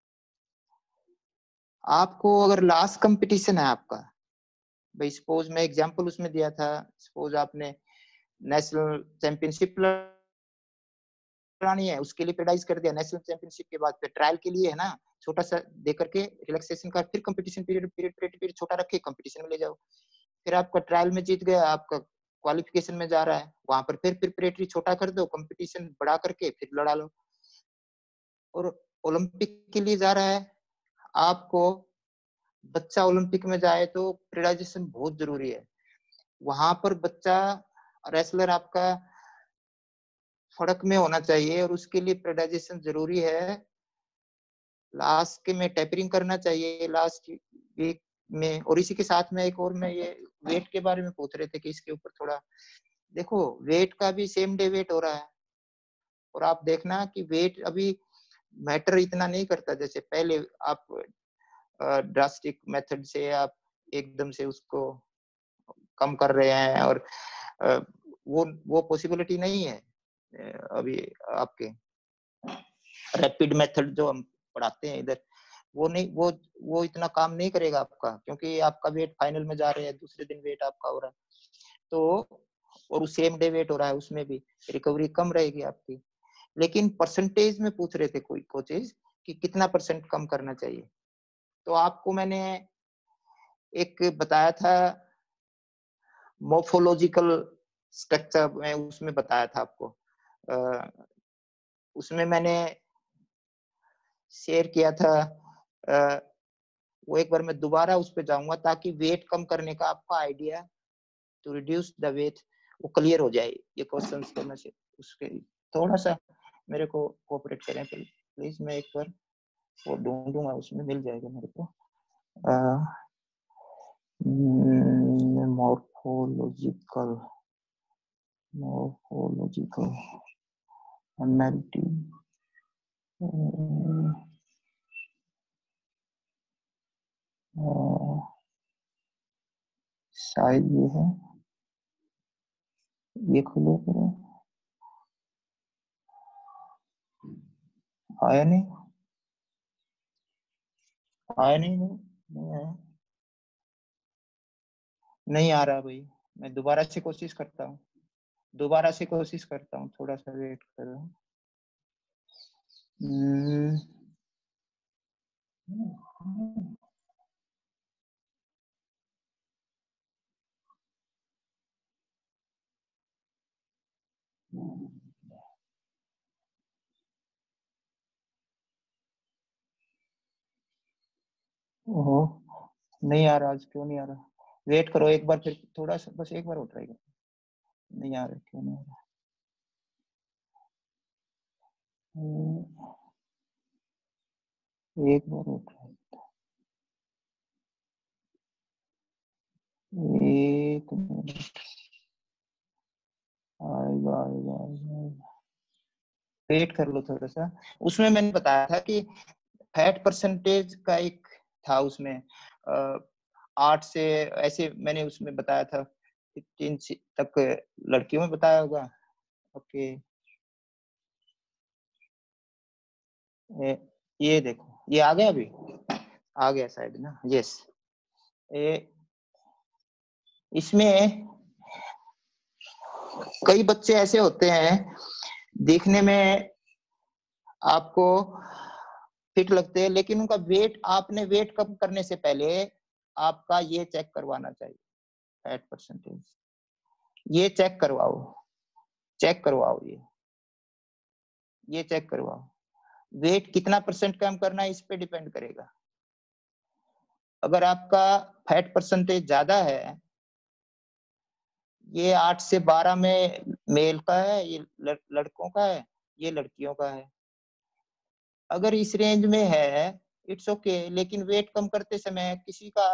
[SPEAKER 3] आपको अगर लास्ट कंपटीशन है आपका, भाई सपोज मैं एग्जांपल उसमें दिया था, सपोज आपने नेशनल चैंपियनशिप लड़ानी है, उसके लिए पेडाइज कर दिया, नेशनल चैंपियनशिप के बाद फिर ट्रायल के लिए है ना छोटा सा दे करके रिलैक्सेशन का, फिर कंपटीशन पीरियड छोटा रख के कंपटीशन में ले जाओ, फिर आपका ट्रायल में जीत गया, आपका क्वालिफिकेशन में जा रहा है, वहां पर फिर प्रिपरेटरी छोटा कर दो, कंपटीशन बढ़ा करके फिर लड़ा लो। और ओलंपिक के लिए जा रहा है आपको, बच्चा ओलंपिक में जाए तो पीरियडाइजेशन बहुत जरूरी है। वहां पर बच्चा रेसलर आपका फड़क में होना चाहिए और उसके लिए पीरियडाइजेशन जरूरी है। लास्ट के में टेपरिंग करना चाहिए लास्ट वीक में। और इसी के साथ में एक और, मैं ये वेट के बारे में पूछ रहे थे कि इसके ऊपर थोड़ा देखो, वेट का भी सेम डे वेट हो रहा है, और आप देखना कि वेट अभी मैटर इतना नहीं करता जैसे पहले। आप ड्रास्टिक मेथड से आप एकदम से उसको कम कर रहे हैं, और वो पॉसिबिलिटी नहीं है अभी आपके रैपिड मेथड जो हम पढ़ाते हैं इधर, वो नहीं, वो इतना काम नहीं करेगा आपका, क्योंकि आपका वेट फाइनल में जा रहे हैं, दूसरे दिन वेट आपका हो रहा है तो, और सेम डे वेट हो रहा है, उसमें भी रिकवरी कम रहेगी आपकी। लेकिन परसेंटेज में पूछ रहे थे कोई कोचेज कि कितना % कम करना चाहिए, तो आपको मैंने एक बताया था मोर्फोलॉजिकल स्ट्रक्चर में, उसमें बताया था आपको, उसमें मैंने शेयर किया था, वो एक बार मैं दोबारा उस पर जाऊंगा ताकि वेट कम करने का आपका idea, to reduce the weight, वो क्लियर हो जाए। ये क्वेश्चंस करने से उसके थोड़ा सा मेरे को कोऑपरेट करें प्लीज, मैं एक बार वो ढूंढूंगा, उसमें मिल जाएगा मेरे को। मॉर्फोलॉजिकल एमएलटी, शायद ये है, ये खोलो करो, आया नहीं, आया नहीं, नहीं आया, नहीं आ रहा भाई। मैं दोबारा से कोशिश करता हूँ, दोबारा से कोशिश करता हूँ, थोड़ा सा वेट करो। ओहो, नहीं आ रहा, आज क्यों नहीं आ रहा? वेट करो एक बार, फिर थोड़ा सा, बस एक बार और ट्राई करो। नहीं आ रहा, क्यों नहीं आ रहा? एक बार और ट्राई, एक मिनट, आएगा आएगा आएगा, वेट कर लो थोड़ा सा। उसमें मैंने बताया था कि फैट परसेंटेज का एक था, उसमें 8 से ऐसे मैंने उसमें बताया था 15 तक लड़कियों में बताया होगा। ओके, ये देखो, ये आ गया, अभी आ गया शायद ना, यस। इसमें कई बच्चे ऐसे होते हैं देखने में आपको फिट लगते हैं, लेकिन उनका वेट, आपने वेट कम करने से पहले आपका ये चेक करवाना चाहिए, फैट परसेंटेज, ये चेक करवाओ, चेक करवाओ, ये चेक करवाओ। वेट कितना % कम करना है इस पे डिपेंड करेगा। अगर आपका फैट परसेंटेज ज्यादा है, ये 8 से 12 में मेल का है, ये लड़कों का है, ये लड़कियों का है। अगर इस रेंज में है इट्स ओके, लेकिन वेट कम करते समय किसी का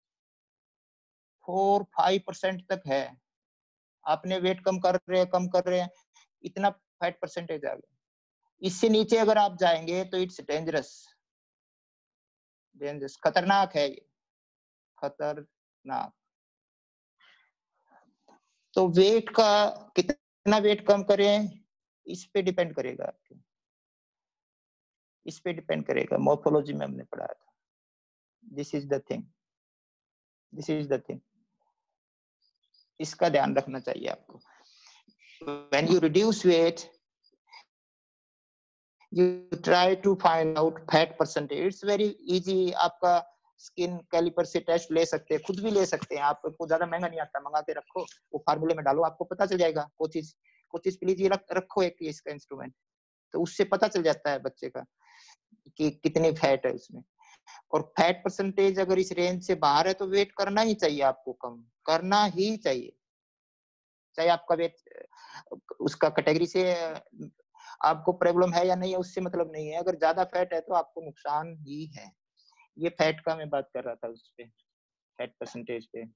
[SPEAKER 3] 4-5% तक है, आपने वेट कम कर रहे हैं, इतना फैट परसेंटेज आ गया। इससे नीचे अगर आप जाएंगे तो इट्स डेंजरस, डेंजरस, खतरनाक है ये, खतरनाक। तो वेट का कितना वेट कम करें इस पे डिपेंड करेगा आपके, इस पे डिपेंड करेगा। मॉर्फोलॉजी में हमने पढ़ा था, this is the thing, this is the thing, इसका ध्यान रखना चाहिए आपको। When you reduce weight, you try to find out fat percentage. It's very easy. आपका स्किन कैलिपर से टेस्ट ले सकते हैं, खुद भी ले सकते हैं, आपको ज्यादा महंगा नहीं आता, मंगा के रखो, वो फार्मूले में डालो, आपको पता चल जाएगा। कोचिज प्लीज ये रखो एक इसका इंस्ट्रूमेंट, तो उससे पता चल जाता है बच्चे का कि कितनी फैट है उसमें। और फैट परसेंटेज अगर इस रेंज से बाहर है तो वेट करना ही चाहिए, आपको कम करना ही चाहिए, चाहे आपका वेट उसका कैटेगरी से आपको प्रॉब्लम है या नहीं है उससे मतलब नहीं है। अगर ज्यादा फैट है तो आपको नुकसान ही है। ये फैट का मैं बात कर रहा था, उस पे, फैट परसेंटेज पे।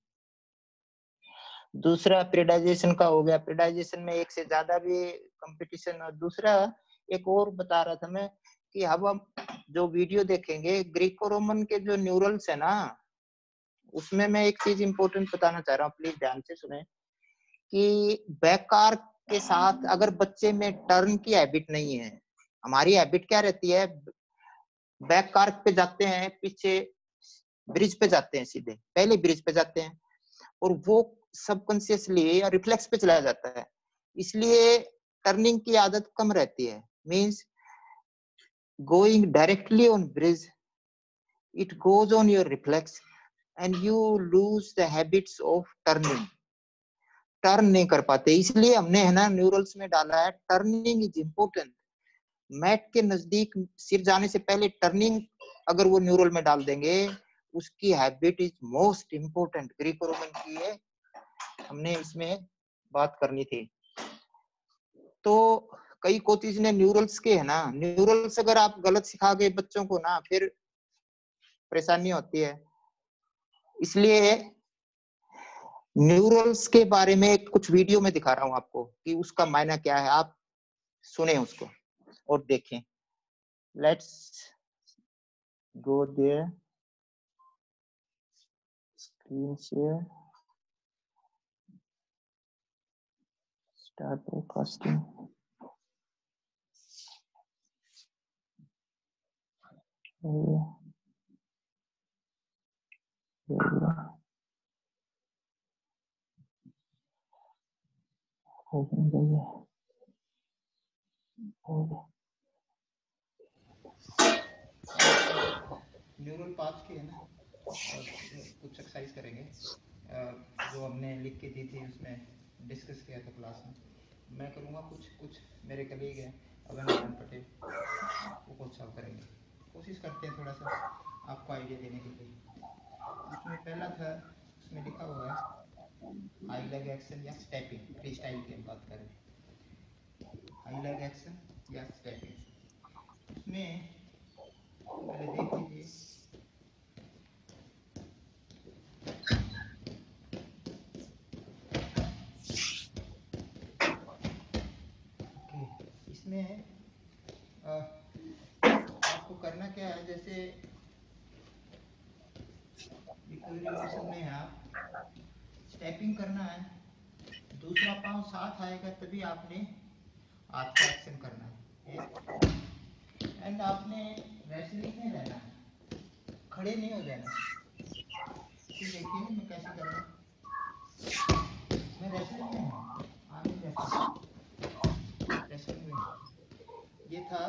[SPEAKER 3] दूसरा प्रीडाइजेशन का हो गया, प्रीडाइजेशन में एक से ज्यादा भी कंपटीशन। और दूसरा एक और बता रहा था मैं कि अब हम जो वीडियो देखेंगे ग्रीको रोमन के जो न्यूरल्स है ना, उसमें मैं एक चीज इंपॉर्टेंट बताना चाह रहा हूँ, प्लीज ध्यान से सुने, कि बैकार के साथ अगर बच्चे में टर्न की हैबिट नहीं है, हमारी हैबिट क्या रहती है, बैक कार पे जाते हैं, पीछे ब्रिज पे जाते हैं, सीधे पहले ब्रिज पे जाते हैं, और वो सबकॉन्शियसली या रिफ्लेक्स पे चला जाता है, इसलिए टर्निंग की आदत कम रहती है। Means going directly on bridge, it goes on your reflex and you lose the habits of turning, turn नहीं कर पाते। इसलिए हमने है ना न्यूरल्स में डाला है, टर्निंग इज इम्पोर्टेंट। मैट के नजदीक सिर जाने से पहले टर्निंग अगर वो न्यूरल में डाल देंगे, उसकी habit is most important. Greco Roman की है, हमने इसमें बात करनी थी। तो कई कोचिज ने न्यूरल्स के है ना, न्यूरल्स अगर आप गलत सिखा गए बच्चों को ना, फिर परेशानी होती है। इसलिए न्यूरल्स के बारे में कुछ वीडियो में दिखा रहा हूं आपको कि उसका मायना क्या है, आप सुने उसको और देखें। Let's go there, screen share, Start broadcasting.
[SPEAKER 2] Neural path के है ना, कुछ एक्सरसाइज करेंगे जो हमने लिख के दी थी, उसमें डिस्कस किया था क्लास में। मैं करूँगा, कुछ मेरे कलीग हैं अभय नारायण पटेल, वो कुछ सॉल्व करेंगे। कोशिश करते हैं थोड़ा सा आपको आइडिया देने के लिए। उसमें पहला था, उसमें लिखा हुआ है हाई लेग एक्शन या स्टेपिंग, फ्री स्टाइल की हम बात करें, हाई लेग एक्शन या स्टेपिंग। उसमें पहले देख लीजिए, इसमें आपको करना क्या है, जैसे रिकवरी मोशन में है, आप स्टेपिंग करना है, दूसरा पाँव साथ आएगा तभी आपने हाथ का एक्शन करना है। एंड आपने रेसलिंग में रहना है, खड़े नहीं हो जाना। फिर देखिए मैं कैसे कर रहा हूँ, मैं रेसलिंग में हूँ, आगे रेसलिंग में। ये था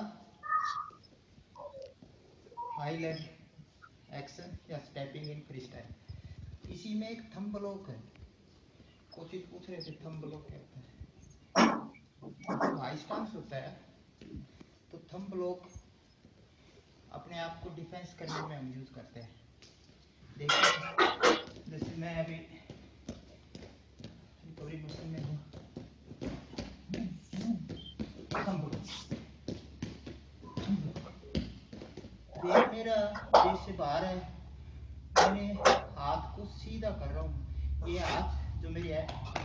[SPEAKER 2] हाई लेग एक्शन या स्टेपिंग इन फ्री स्टाइल। इसी में एक थंब ब्लॉक है, कोशिश पूछ रहे थे थंब ब्लॉक क्या होता है। तो हाई स्टांस होता है, तो थंब ब्लॉक अपने आप को डिफेंस करने में हम यूज करते हैं। देखिए जैसे मैं अभी रिकवरी मोशन में हूँ, थंब ब्लॉक, वेट मेरा बेस से बाहर है, मैंने हाथ को सीधा कर रहा हूँ। ये हाथ जो मेरी है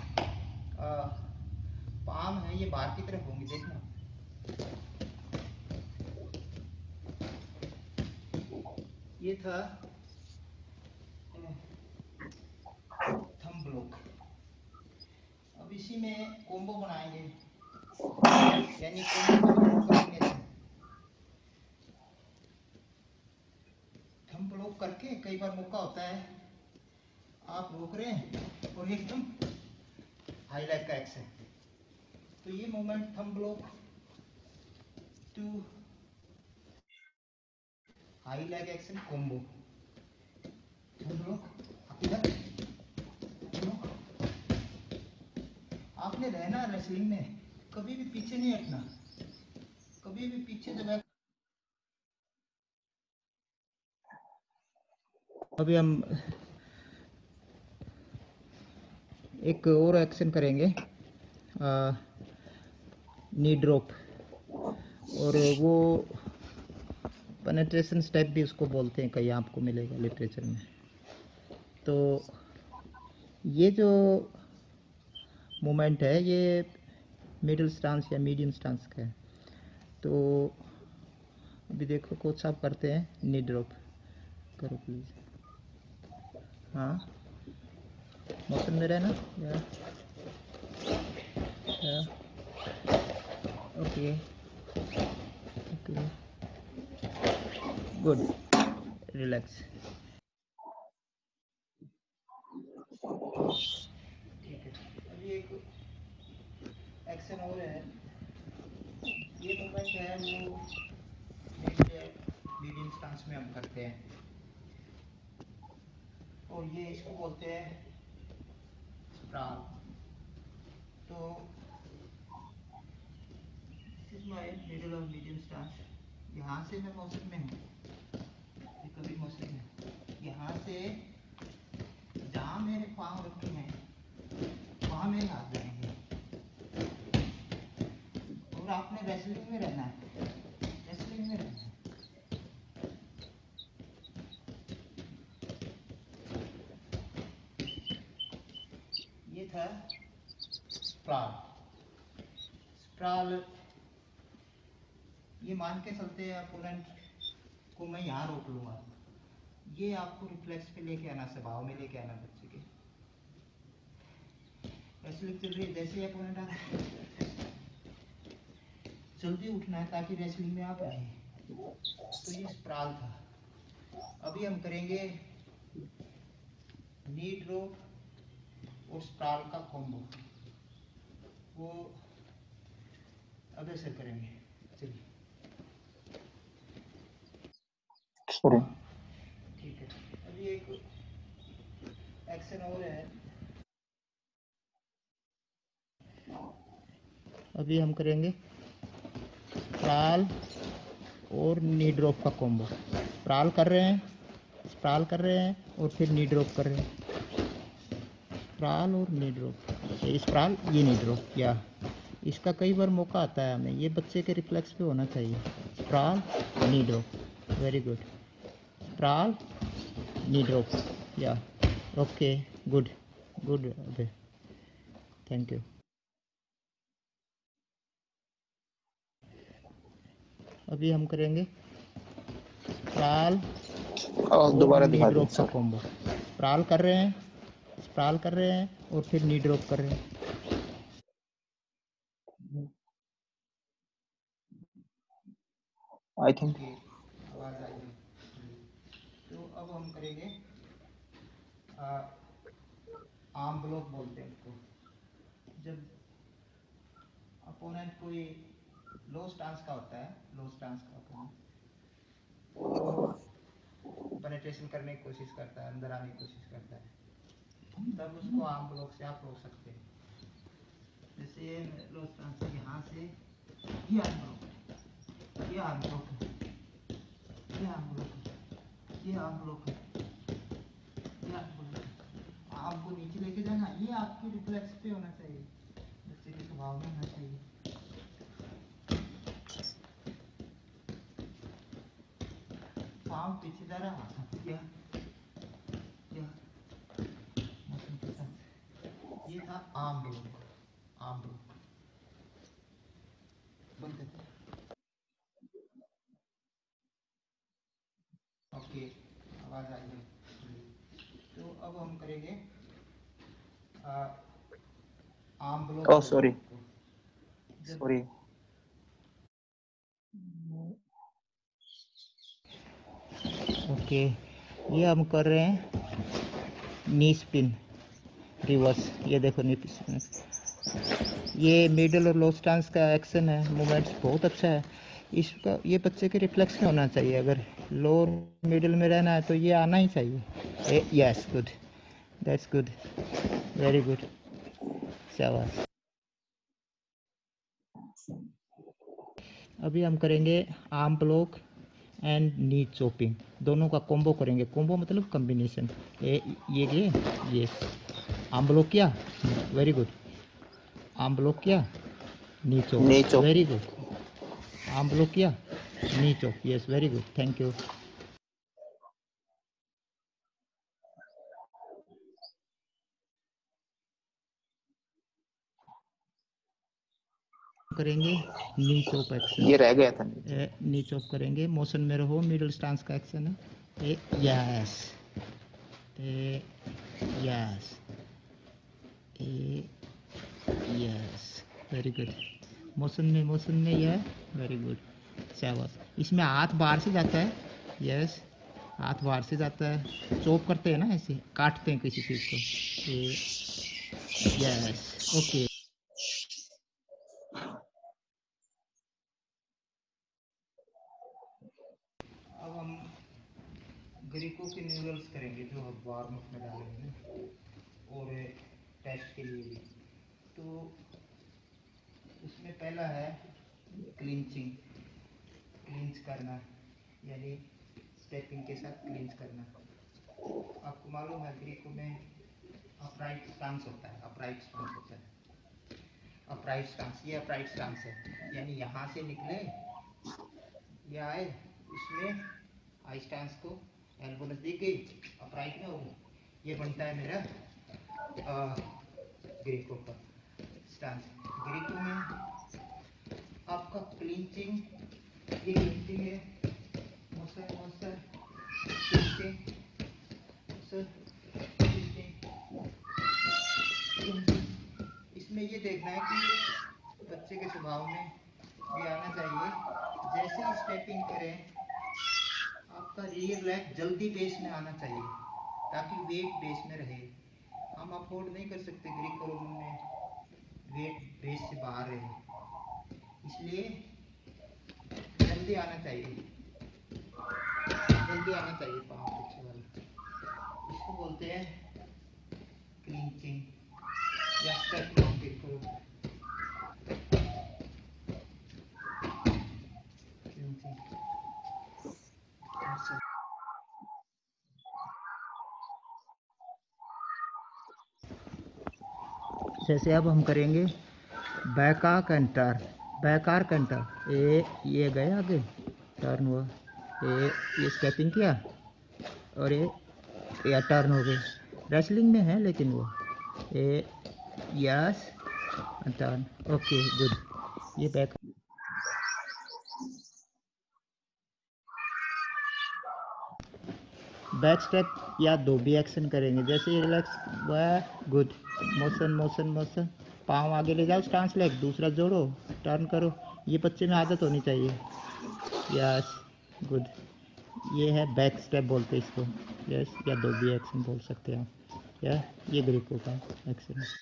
[SPEAKER 2] पाम है, ये बाहर की तरफ होंगी, देखना। ये था थंब ब्लॉक। अब इसी में कॉम्बो बनाएंगे, यानी कॉम्बो करेंगे। थंब ब्लॉक करके कई बार मौका होता है आप रोक रहे हैं और एकदम हाई लेग का एक्शन, तो ये moment thumb block to high leg action combo. Thumb block आपने रहना रेसलिंग में, कभी भी पीछे नहीं हटना, कभी भी पीछे जब अभी हम एक और एक्शन करेंगे नी ड्रॉप, और वो पेनिट्रेशन स्टेप भी उसको बोलते हैं, कहीं आपको मिलेगा लिटरेचर में। तो ये जो मोमेंट है ये मिडिल स्टांस या मीडियम स्टांस का है। तो अभी देखो कोच साहब करते हैं नी ड्रॉप, करो प्लीज। हाँ मोशन में रहना या ओके ओके गुड, रिलैक्स। ठीक है, अभी एक एक्शन और है, ये मोमेंट है वो मीडियम स्टांस में हम करते हैं, और ये इसको बोलते हैं स्प्राल। तो दिस इज माय मिडिल और मीडियम स्टांस। यहाँ से मैं मोशन में हूँ, कभी मोशन में, यहाँ से जहाँ मेरे पाँव रखे हैं वहाँ मेरे हाथ जाएंगे, और आपने रेसलिंग में रहना है, रेसलिंग में रहना है। ये था स्प्राल। स्प्राल ये मान के चलते हैं अपोनेंट को मैं यहाँ रोक लूँगा, ये आपको रिफ्लेक्स पे लेके आना, स्वभाव में लेके आना बच्चे के। रेसलिंग चल रही है, जैसे ही अपोनेंट आता है जल्दी उठना है ताकि रेसलिंग में आप आए। तो ये स्प्राल था। अभी हम करेंगे नी ड्रॉप और स्प्राल का कॉम्बो, वो अब ऐसे करेंगे। चलिए ठीक है। अभी एक एक्शन और है, अभी हम करेंगे स्प्राल और नी ड्रॉप का कॉम्बो। स्प्राल कर रहे हैं, स्प्राल कर रहे हैं और फिर नी ड्रॉप कर रहे हैं। स्प्राल और नी ड्रॉप, ये स्प्राल ये नी ड्रॉप। या इसका कई बार मौका आता है हमें, ये बच्चे के रिफ्लेक्स पे होना चाहिए। Sprawl knee drop, very good. Sprawl knee drop, या ओके, गुड गुड अबे, थैंक यू। अभी हम करेंगे स्प्राल और
[SPEAKER 3] दोबारा
[SPEAKER 2] नी
[SPEAKER 3] दिखा
[SPEAKER 2] ड्रॉप
[SPEAKER 3] दें
[SPEAKER 2] का
[SPEAKER 3] सर।
[SPEAKER 2] कॉम्बो। स्प्राल कर रहे हैं, स्प्राल कर रहे हैं और फिर नी ड्रॉप कर रहे हैं।
[SPEAKER 3] आई थिंक
[SPEAKER 2] आवाज आई है। तो अब हम करेंगे आर्म ब्लॉक बोलते हैं उसको। जब अपोनेंट कोई लो स्टांस का होता है, लो स्टांस का अपोनेंट, वो पेनिट्रेशन करने की कोशिश करता है, अंदर आने की कोशिश करता है, तब उसको आर्म ब्लॉक से आप रोक सकते हैं। जैसे ये लो स्टांस है, यहाँ से ये आर्म ब्लॉक है, ये आर्म ब्लॉक है, ये आर्म ब्लॉक है, ये आर्म ब्लॉक है, ये आर्म ब्लॉक है। आपको नीचे लेके जाना, ये आपके रिफ्लेक्स पे होना चाहिए, बच्चे के स्वभाव में होना चाहिए। पाँव पीछे जा रहा, या मोशन के साथ। ये था आर्म ब्लॉक, आर्म ब्लॉक। बंद करते हैं। ओके, आवाज आई है। तो अब हम करेंगे arm block.
[SPEAKER 3] Oh sorry sorry.
[SPEAKER 2] Okay, ये हम कर रहे हैं नी स्पिन रिवर्स। ये देखो नी स्पिन, ये मिडल और लो स्टांस का एक्शन है, मूवमेंट्स बहुत अच्छा है इसका। ये बच्चे के रिफ्लेक्स में होना चाहिए, अगर लो मिडल में रहना है तो ये आना ही चाहिए। Yes good, that's good, very good, शाबाश। अभी हम करेंगे arm block and knee chopping, दोनों का कॉम्बो करेंगे। कॉम्बो मतलब कॉम्बिनेशन। ये आर्म ब्लॉक किया, वेरी गुड। आर्म ब्लॉक किया, knee chop, very good. Arm block किया, knee chop, yes very good, thank you. करेंगे नी चॉप एक्शन,
[SPEAKER 3] ये रह गया था।
[SPEAKER 2] नी चॉप करेंगे, मोशन में रहो, मिडल स्टांस का एक्शन है। Yes yes yes, very good. Motion में यह, वेरी गुड, शाबाश। इसमें हाथ बाहर से जाता है, यस, हाथ बाहर से जाता है। चॉप करते हैं ना, ऐसे काटते हैं किसी चीज को। Yes okay. अब हम ग्रीको के नूडल्स करेंगे, जो वार्म अप में डालेंगे ना, और टेस्ट के लिए भी। तो उसमें पहला है क्लिंचिंग, क्लिंच करना, यानी स्टेपिंग के साथ क्लिंच करना। आपको मालूम है ग्रीको में अपराइट स्टांस होता है, अपराइट स्टांस होता है, अपराइट स्टांस। ये अपराइट स्टांस है, यानी यहाँ से निकले, ये आए, इसमें आई स्टांस को एल्बो नजदीक गई, अपराइट में हो गई। ये बनता है मेरा ग्रीको का स्टांस। ग्रीको में आपका क्लिंचिंग, ये क्लिंचिंग है, motion motion clinching, motion clinching, ये देखना है कि बच्चे के स्वभाव में ये आना चाहिए, जैसे ही स्टेपिंग करें आपका रियर लेग जल्दी बेस में आना चाहिए ताकि वेट बेस में रहे। हम अफोर्ड नहीं कर सकते ग्रीको रोमन में वेट बेस से बाहर रहे, इसलिए जल्दी आना चाहिए, जल्दी आना चाहिए पाँव पीछे वाला। इसको बोलते हैं क्लिंचिंग या स्टेप ग्रीको रोमन। जैसे अब हम करेंगे back arch and turn, back arch and turn. ये गए आगे, टर्न हुआ, ये स्टेपिंग किया और ये टर्न हो गई। रेसलिंग में है लेकिन वो यस टर्न, ओके गुड। ये बैक बैक स्टेप या दो भी एक्शन करेंगे। जैसे ये रिलैक्स हुआ, गुड, मोशन मोशन मोशन, पाँव आगे ले जाओ, स्टांस लेग, दूसरा जोड़ो, टर्न करो। ये बच्चे में आदत होनी चाहिए। यस गुड, ये है बैक स्टेप बोलते हैं इसको। यस, या दो भी एक्शन बोल सकते हैं आप। या ये ग्रीको का एक्शन है।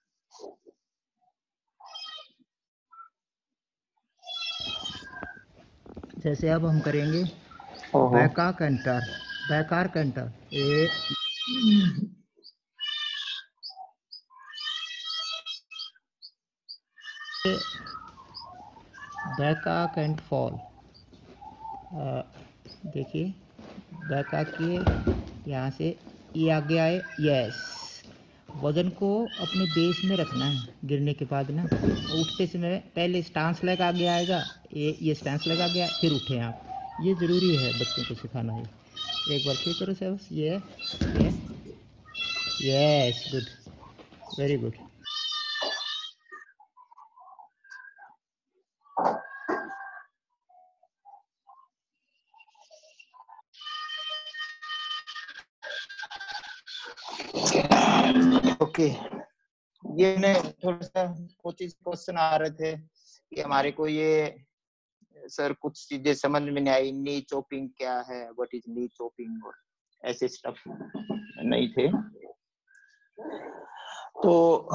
[SPEAKER 2] जैसे अब हम करेंगे back arch and turn, back arch and turn. Back arch and fall, देखिए बैक आर्क किए, यहाँ से ये आगे आए। यस, वजन को अपने बेस में रखना है गिरने के बाद ना। उठते समय पहले स्टांस लेग आगे आएगा, ये स्टांस लेग आगे आए, फिर उठे आप। ये ज़रूरी है बच्चों को सिखाना है। एक बार फिर करो सर, ये yes good, very good. Okay, ये ने थोड़ा सा कुछ क्वेश्चन आ रहे थे कि हमारे को ये सर कुछ चीजें समझ में नहीं आई, नी चॉपिंग क्या है, व्हाट इज नी चॉपिंग, और ऐसे स्टफ नहीं थे, तो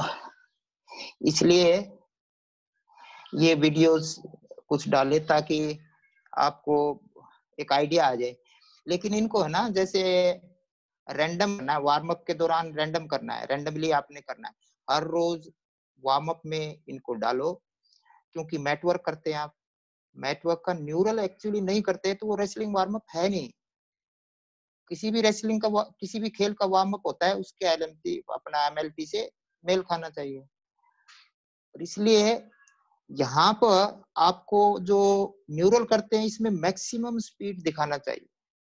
[SPEAKER 2] इसलिए ये वीडियोस कुछ डाले ताकि आपको एक आइडिया आ जाए। लेकिन इनको है ना, जैसे रैंडम करना है, वार्म अप के दौरान रैंडम करना है, रैंडमली आपने करना है। हर रोज वार्म अप में इनको डालो, क्योंकि मैट वर्क करते हैं आप, मैट वर्क का न्यूरल एक्चुअली नहीं करते तो वो रेसलिंग वार्म अप है नहीं। किसी भी रेसलिंग का, किसी भी खेल का वार्म अप होता है, उसके एलएमटी अपना एमएलटी से मेल खाना चाहिए। और इसलिए यहाँ पर आपको जो न्यूरल करते हैं इसमें मैक्सिमम स्पीड दिखाना चाहिए।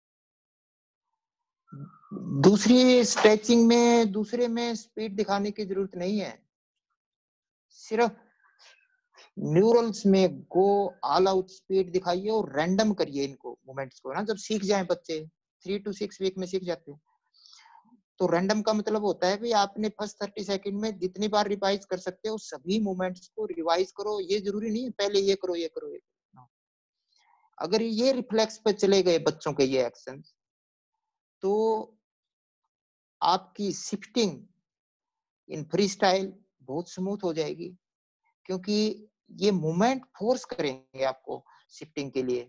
[SPEAKER 2] दूसरी स्ट्रेचिंग में, दूसरे में स्पीड दिखाने की जरूरत नहीं है, सिर्फ न्यूरल्स में गो ऑल आउट स्पीड दिखाइए और रैंडम करिए इनको मूवमेंट्स को ना। जब सीख जाएं बच्चे, 3 to 6 वीक में सीख जाते हैं, तो रैंडम का मतलब होता है कि आपने फर्स्ट 30 सेकंड में जितनी बार रिवाइज कर सकते हो सभी मूवमेंट्स को रिवाइज करो। ये जरूरी नहीं है पहले ये करो ये करो ये करो। अगर ये रिफ्लेक्स पे चले गए बच्चों के ये एक्शन, तो आपकी शिफ्टिंग इन फ्री स्टाइल बहुत स्मूथ हो जाएगी, क्योंकि ये मूवमेंट फोर्स करेंगे आपको शिफ्टिंग के लिए।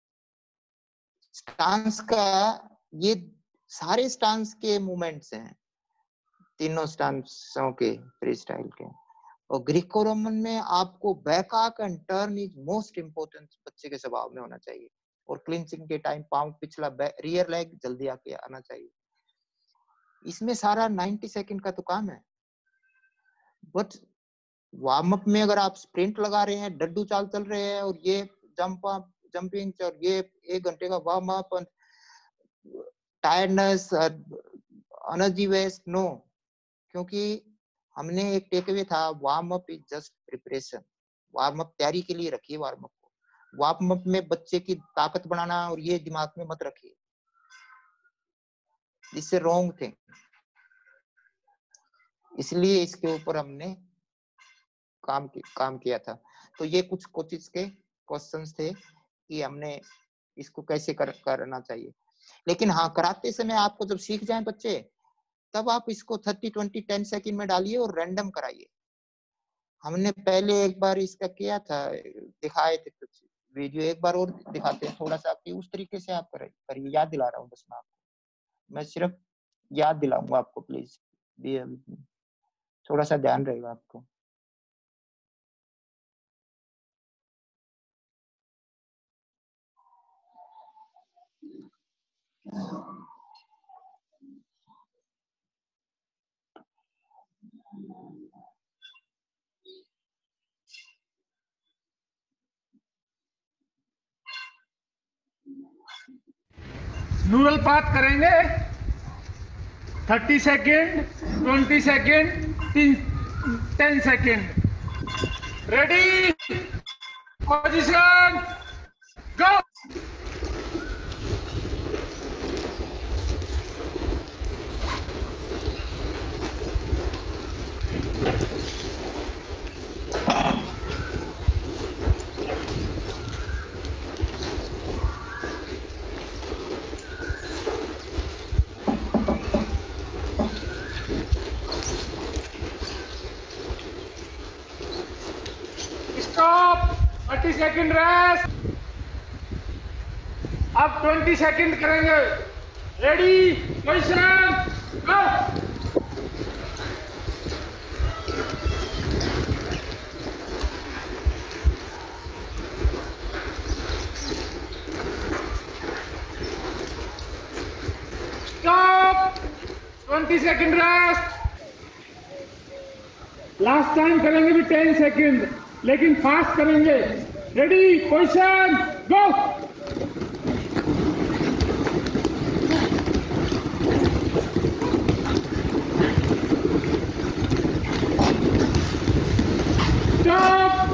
[SPEAKER 2] स्टांस का, ये सारे स्टांस के मूवमेंट्स हैं, तीनों स्टांसों के फ्री स्टाइल के। और ग्रीको रोमन में आपको back arch and turn is most important बच्चे के स्वभाव में होना चाहिए। और क्लिंचिंग के टाइम पाँव पिछला रियर लेग जल्दी आके आना चाहिए। इसमें सारा 90 सेकंड का तो काम है। बट वार्म अप में अगर आप स्प्रिंट लगा रहे हैं, डड्डू चाल चल रहे हैं, और ये जंपिंग और ये 1 घंटे का warm up, tiredness, energy waste, no. क्योंकि हमने एक टेक अवे था, warm up is just preparation. Warm up तैयारी के लिए रखिए वार्म अप को। वार्म अप में बच्चे की ताकत बढ़ाना और ये दिमाग में मत रखिए, इससे रॉन्ग थिंग। इसलिए इसके ऊपर हमने
[SPEAKER 3] काम किया था। तो ये कुछ कोचिज के क्वेश्चंस थे कि हमने इसको कैसे करना चाहिए। लेकिन हाँ, कराते समय आपको जब सीख जाए बच्चे, तब आप इसको 30, 20, 10 सेकंड में डालिए और रैंडम कराइए। हमने पहले एक बार इसका किया था, दिखाए थे कुछ वीडियो, एक बार और दिखाते हैं थोड़ा सा कि उस तरीके से आप करिए। याद दिला रहा हूँ बस मैं सिर्फ याद दिलाऊंगा आपको, प्लीज थोड़ा सा ध्यान रहेगा आपको।
[SPEAKER 13] न्यूरल पाथ करेंगे 30 second, 20 second, 10 second. Ready, position, go. Stop, 30 second rest. अब 20 सेकेंड करेंगे। Ready, position, go. Stop, 20 second rest. Last time करेंगे भी 10 सेकेंड, लेकिन फास्ट करेंगे। Ready, position, go. Stop.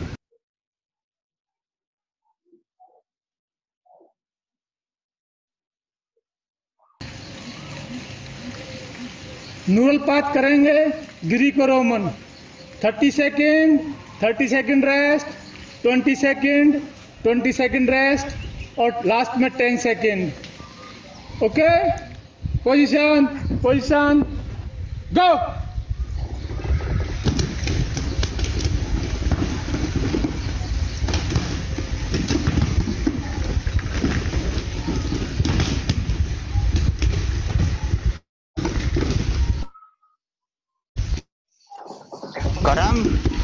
[SPEAKER 13] Neural path करेंगे Greco Roman. 30 second, 30 second rest, 20 second, 20 second rest और last में 10 second. Okay, position, position, go.
[SPEAKER 3] करम,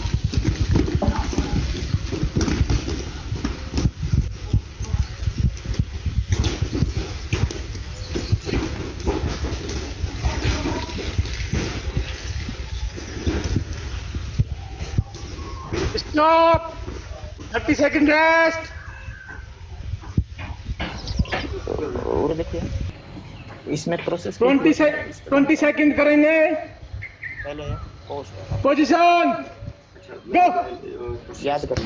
[SPEAKER 13] stop, 30 second rest.
[SPEAKER 3] और देखिए इसमें प्रोसेस
[SPEAKER 13] 20 सेकेंड करेंगे।
[SPEAKER 3] पहले
[SPEAKER 13] पोजीशन, गो।
[SPEAKER 3] याद करो,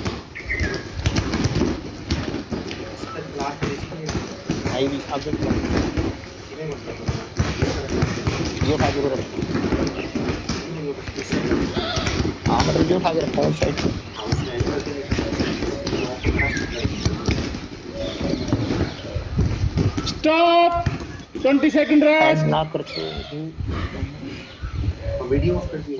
[SPEAKER 3] आईवी आगे जो उठा के रखो। हाँ मतलब जो उठा के रखो उस साइड।
[SPEAKER 13] Stop, 20 second rest.
[SPEAKER 3] ना करके
[SPEAKER 1] वीडियो ऑफ कर दिया।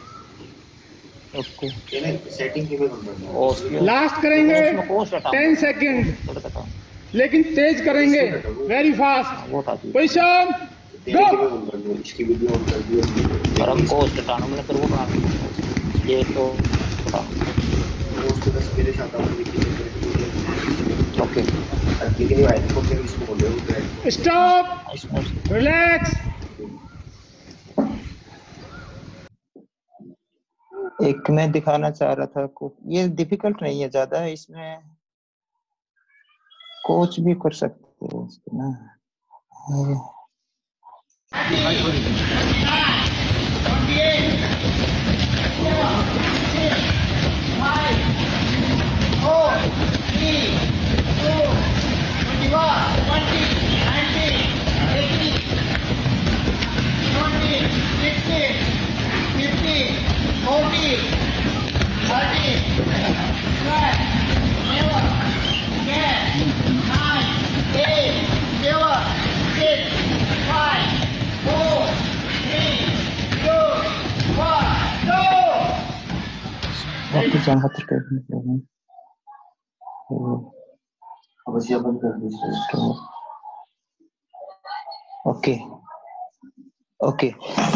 [SPEAKER 3] ओके,
[SPEAKER 1] सेटिंग के में
[SPEAKER 13] लास्ट करेंगे 10 सेकेंड, लेकिन तेज करेंगे, वेरी फास्ट। पोजीशन, गो।
[SPEAKER 1] इसकी वीडियो ऑन कर दिया।
[SPEAKER 3] और हम पोस्ट हटाना, मैंने फिर वो बना ये तो
[SPEAKER 1] पोस्ट बस मेरे साथ
[SPEAKER 3] ओके।
[SPEAKER 1] लेकिन आई को फिर इसको बोल रहे हो।
[SPEAKER 13] Stop, relax.
[SPEAKER 3] एक मैं दिखाना चाह रहा था को, ये डिफिकल्ट नहीं है ज्यादा, इसमें कोच भी कर सकते हो इसको ना। Okay okay.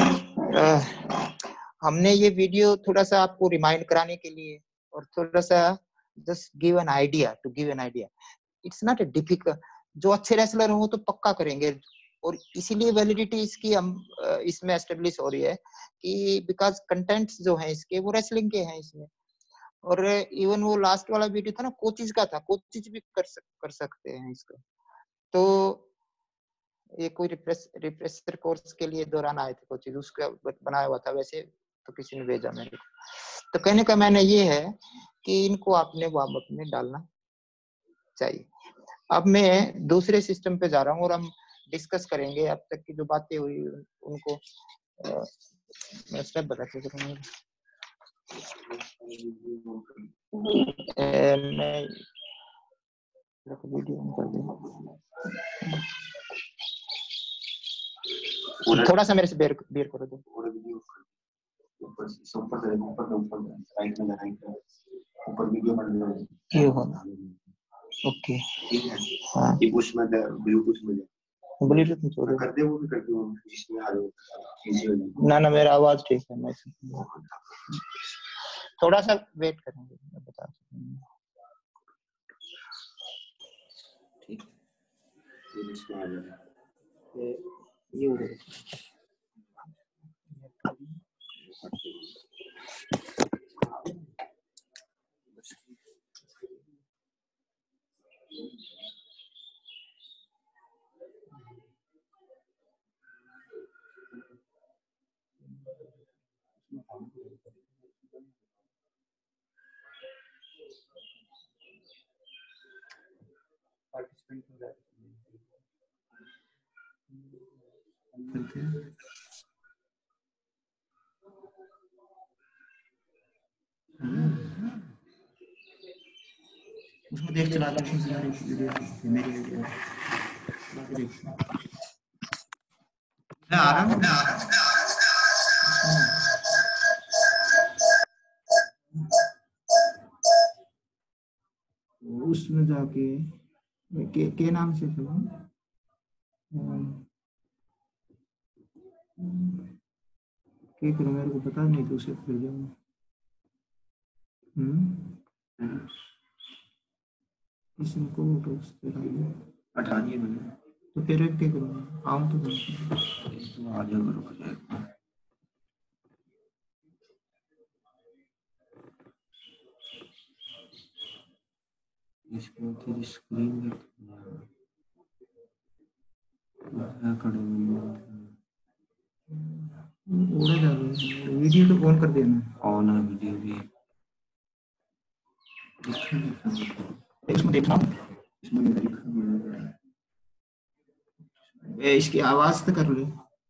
[SPEAKER 3] हमने ये वीडियो थोड़ा सा आपको रिमाइंड कराने के लिए और थोड़ा सा just give an idea, to give an idea. It's not a difficult, जो अच्छे रेसलर हो तो पक्का करेंगे, और इसीलिए वैलिडिटी इसकी हम इसमें एस्टेब्लिश हो रही है कि बिकॉज कंटेंट्स जो हैं इसके वो रेसलिंग के हैं इसमें। और इवन वो लास्ट वाला वीडियो था ना, कोचिज का था, कोचिज भी कर सकते हैं इसको। तो ये कोई रिफ्रेशर कोर्स के लिए दौरान आए थे कोचिज, उसका बनाया हुआ था वैसे तो किसी ने भेजा मेरे को। तो कहने का मैंने ये है कि इनको आपने वार्म अप में डालना चाहिए। अब मैं दूसरे सिस्टम पे जा रहा हूँ और हम डिस्कस करेंगे अब तक की जो बातें हुई उनको। मैं स्टेप बताते चलूंगा। मैं वीडियो ऑन कर दूं, थोड़ा सा मेरे से बेर करो दो। ऊपर वीडियो बन ये होगा। ओके हाँ, ये पुश में ब्लूटूथ में छोड़ो, कर दे वो भी कर दो जिसमें आ रहा। ना मेरा आवाज ठीक है, मैं थोड़ा सा वेट करेंगे, मैं बता दूंगा। ठीक है, इसमें आ जाएगा ये हो रहा है। उसमें देख चला के मेरी वीडियो मैं आ रहा हूँ। उसमें जाके के नाम से था क्या करूँ, मेरे को पता नहीं, तो उसे फिर जाऊँ। इसको हटा दिए मैंने, तो फिर क्या करूँ, आऊँ तो आ जाएगा। इसको फिर स्क्रीन वीडियो तो ऑन कर देना। ऑन है वीडियो भी, इसमें देखना, इसकी आवाज तो कर ले,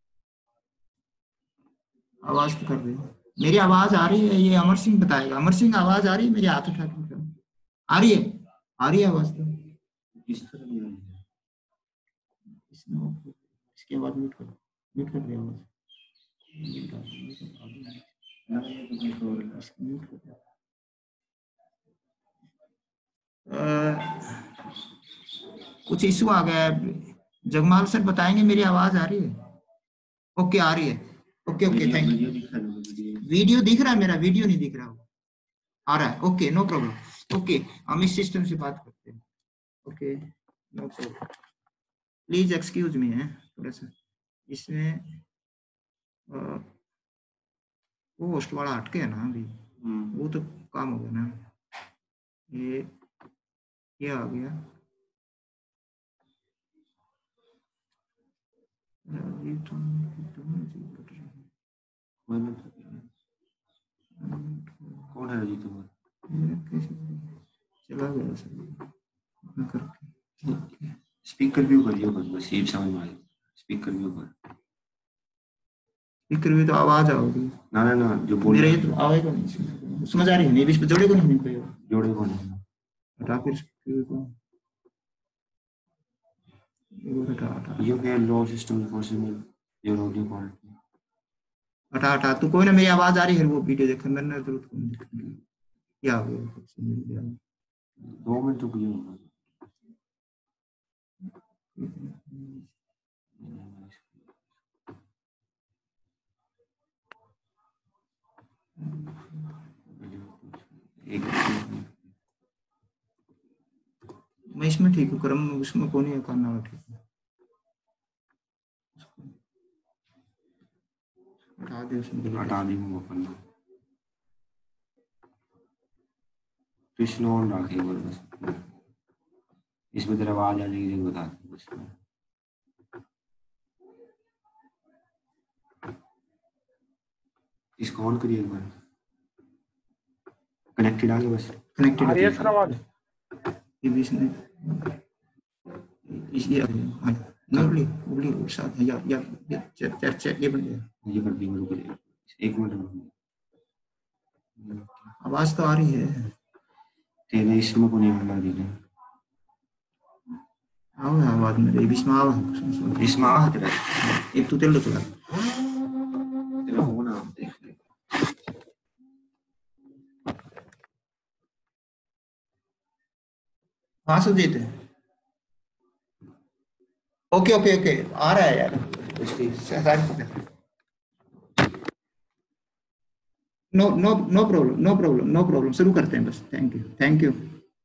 [SPEAKER 3] आवाज तो कर दे। मेरी आवाज आ रही है? ये अमर सिंह बताएगा। अमर सिंह आवाज आ रही है? मेरी हाथ उठा के आ रही है? आ रही है आवाज? तो इस तरह नहीं आ रही है, इसके बाद म्यूट कर दे आवाज। कुछ इशू आ गया है, जगमाल सर बताएंगे मेरी आवाज आ रही है? ओके आ रही है, okay okay thank you. Video दिख रहा है मेरा? वीडियो नहीं दिख रहा, आ रहा है? Okay no problem. ओके हम इस सिस्टम से बात करते हैं। Okay no problem, please excuse me है थोड़ा सा। इसमें वो होस्ट वाला हटके है ना अभी, वो तो काम हो गया ना। ये आ गया कौन है अजीत कुमार? चला गया सर। स्पीकर व्यू करिए बस, ये समझ में आएगा। स्पीकर व्यू कर
[SPEAKER 2] स्पीकर भी तो आवाज आओगी
[SPEAKER 1] ना ना ना जो बोल
[SPEAKER 2] मेरे ये तो आएगा नहीं, समझ आ रही है नहीं बीच में जोड़े को नहीं कोई
[SPEAKER 1] जोड़े को नहीं
[SPEAKER 2] हटा फिर स्पीकर को ये हटा
[SPEAKER 1] You can low system possible your audio quality.
[SPEAKER 2] हटा तू कोई ना मेरी आवाज आ रही है वो वीडियो देख मैंने जरूरत को नहीं क्या हो गया
[SPEAKER 1] 2 मिनट रुक जाओ
[SPEAKER 2] मैं इसमें ठीक हूँ क्रम उसमें कौन है करना है ठीक
[SPEAKER 1] हटा दी वो करना तो स्लो ऑन रखे बस इसमें तेरा आवाज आ जाएगी जो बता बस इसको ऑन करिए एक बार कनेक्टेड आ गया बस
[SPEAKER 9] आ रही है सर आवाज
[SPEAKER 2] ये बीच में ये नॉर्मली उगली साथ या ये बन गया
[SPEAKER 1] ये कर दी रुक जाए 1 मिनट
[SPEAKER 2] आवाज तो आ रही है
[SPEAKER 1] तेरे इसमें को नहीं मिला दी
[SPEAKER 2] आओ आवाज मेरे बीच में आओ
[SPEAKER 1] इसमें आ तेरा
[SPEAKER 2] एक तू तेल चला
[SPEAKER 1] तेरा होना देख ले
[SPEAKER 2] हाँ सुजीत ओके ओके ओके आ रहा है यार नो प्रॉब्लम शुरू करते हैं बस थैंक यू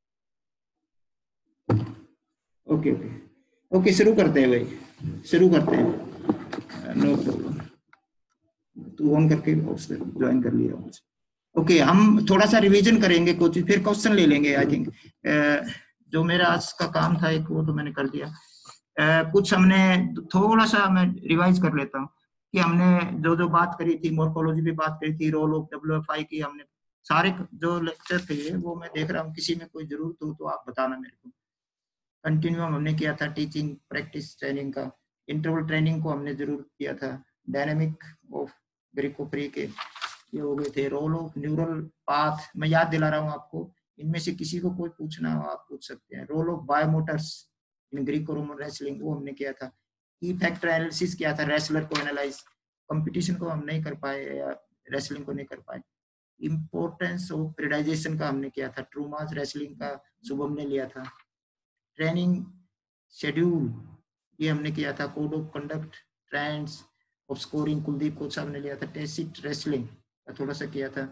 [SPEAKER 2] ओके शुरू करते हैं भाई शुरू करते हैं नो प्रॉब्लम तू ऑन करके ज्वाइन कर लिया ओके हम थोड़ा सा रिवीजन करेंगे कुछ फिर क्वेश्चन ले लेंगे आई थिंक जो मेरा आज का काम था एक वो तो मैंने कर दिया कुछ हमने थोड़ा सा मैं रिवाइज कर लेता हूँ कि हमने जो बात करी थी मॉर्फोलॉजी पे बात करी थी रोल ऑफ WFI की हमने सारे जो लेक्चर थे वो मैं देख रहा हूँ किसी में कोई जरूरत हो तो आप बताना मेरे को कंटिन्यूम हमने किया था टीचिंग प्रैक्टिस ट्रेनिंग का इंटरवल ट्रेनिंग को हमने जरूर किया था डायनेमिक ऑफ ग्रीकोप्री के ये हो गए थे रोल ऑफ न्यूरल पाथ मैं याद दिला रहा हूँ आपको इनमें से किसी को कोई पूछना हो आप पूछ सकते हैं role of biomotors in Greco Roman wrestling वो हमने किया था की फैक्टर एनालिसिस किया था रेसलर को एनालाइज कंपटीशन को हम नहीं कर पाए या रेसलिंग को नहीं कर पाए इम्पोर्टेंस ऑफ प्रेडाइजेशन का हमने किया था ट्रूमास रेसलिंग का शुभम ने लिया था ट्रेनिंग शेड्यूल ये हमने किया था code of conduct trends of scoring Kuldeep coach साहब ने लिया था टेसिट रेसलिंग का थोड़ा सा किया था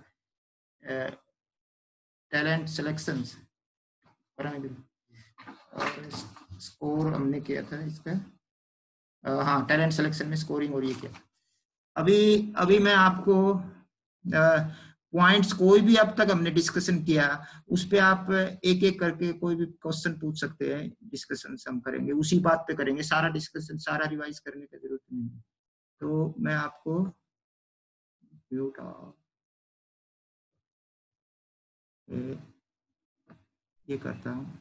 [SPEAKER 2] टैलेंट सिलेक्शंस और स्कोर हमने किया था इसका हाँ टैलेंट सिलेक्शन में स्कोरिंग और ये किया अभी मैं आपको पॉइंट्स कोई भी अब तक हमने डिस्कशन किया उस पे आप एक एक करके कोई भी क्वेश्चन पूछ सकते हैं डिस्कशन हम करेंगे उसी बात पे करेंगे सारा डिस्कशन सारा रिवाइज करने की जरूरत नहीं है तो मैं आपको ये करता हूँ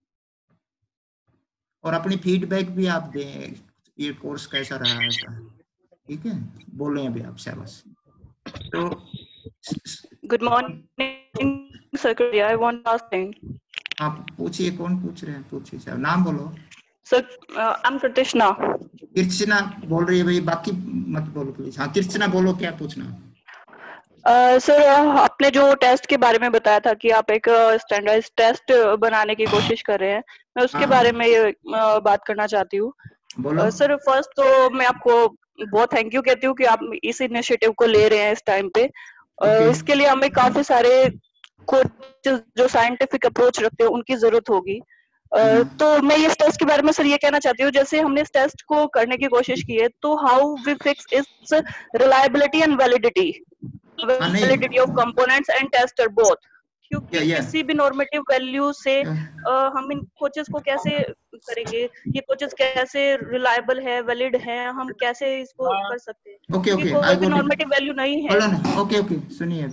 [SPEAKER 2] और अपनी फीडबैक भी आप दें ये कोर्स कैसा रहा है ठीक है बोल रहे हैं अभी आप शाबाश तो
[SPEAKER 16] good morning sir I want asking
[SPEAKER 2] आप पूछिए कौन पूछ रहे हैं पूछिए साहब नाम बोलो
[SPEAKER 16] सर आई एम कृष्णा
[SPEAKER 2] बोल रही है भाई बाकी मत बोलो प्लीज हाँ कृष्णा बोलो क्या पूछना
[SPEAKER 16] सर आपने जो टेस्ट के बारे में बताया था कि आप एक स्टैंडर्डाइज्ड टेस्ट बनाने की कोशिश कर रहे हैं मैं उसके बारे में बात करना चाहती हूँ सर फर्स्ट तो मैं आपको बहुत थैंक यू कहती हूँ कि आप इस इनिशिएटिव को ले रहे हैं इस टाइम पे इसके लिए हमें काफी सारे कोचेस जो साइंटिफिक अप्रोच रखते हैं उनकी जरूरत होगी तो मैं इस टेस्ट के बारे में सर ये कहना चाहती हूँ जैसे हमने इस टेस्ट को करने की कोशिश की है तो how we fix its reliability and validity of components and tester both क्योंकि किसी भी नॉर्मेटिव वैल्यू से हम इन कोचेस को कैसे करेंगे ये कोचेस कैसे रिलायबल है वैलिड है हम कैसे इसको कर सकते हैं कोई भी नॉर्मेटिव वैल्यू नहीं है
[SPEAKER 2] ओके सुनिए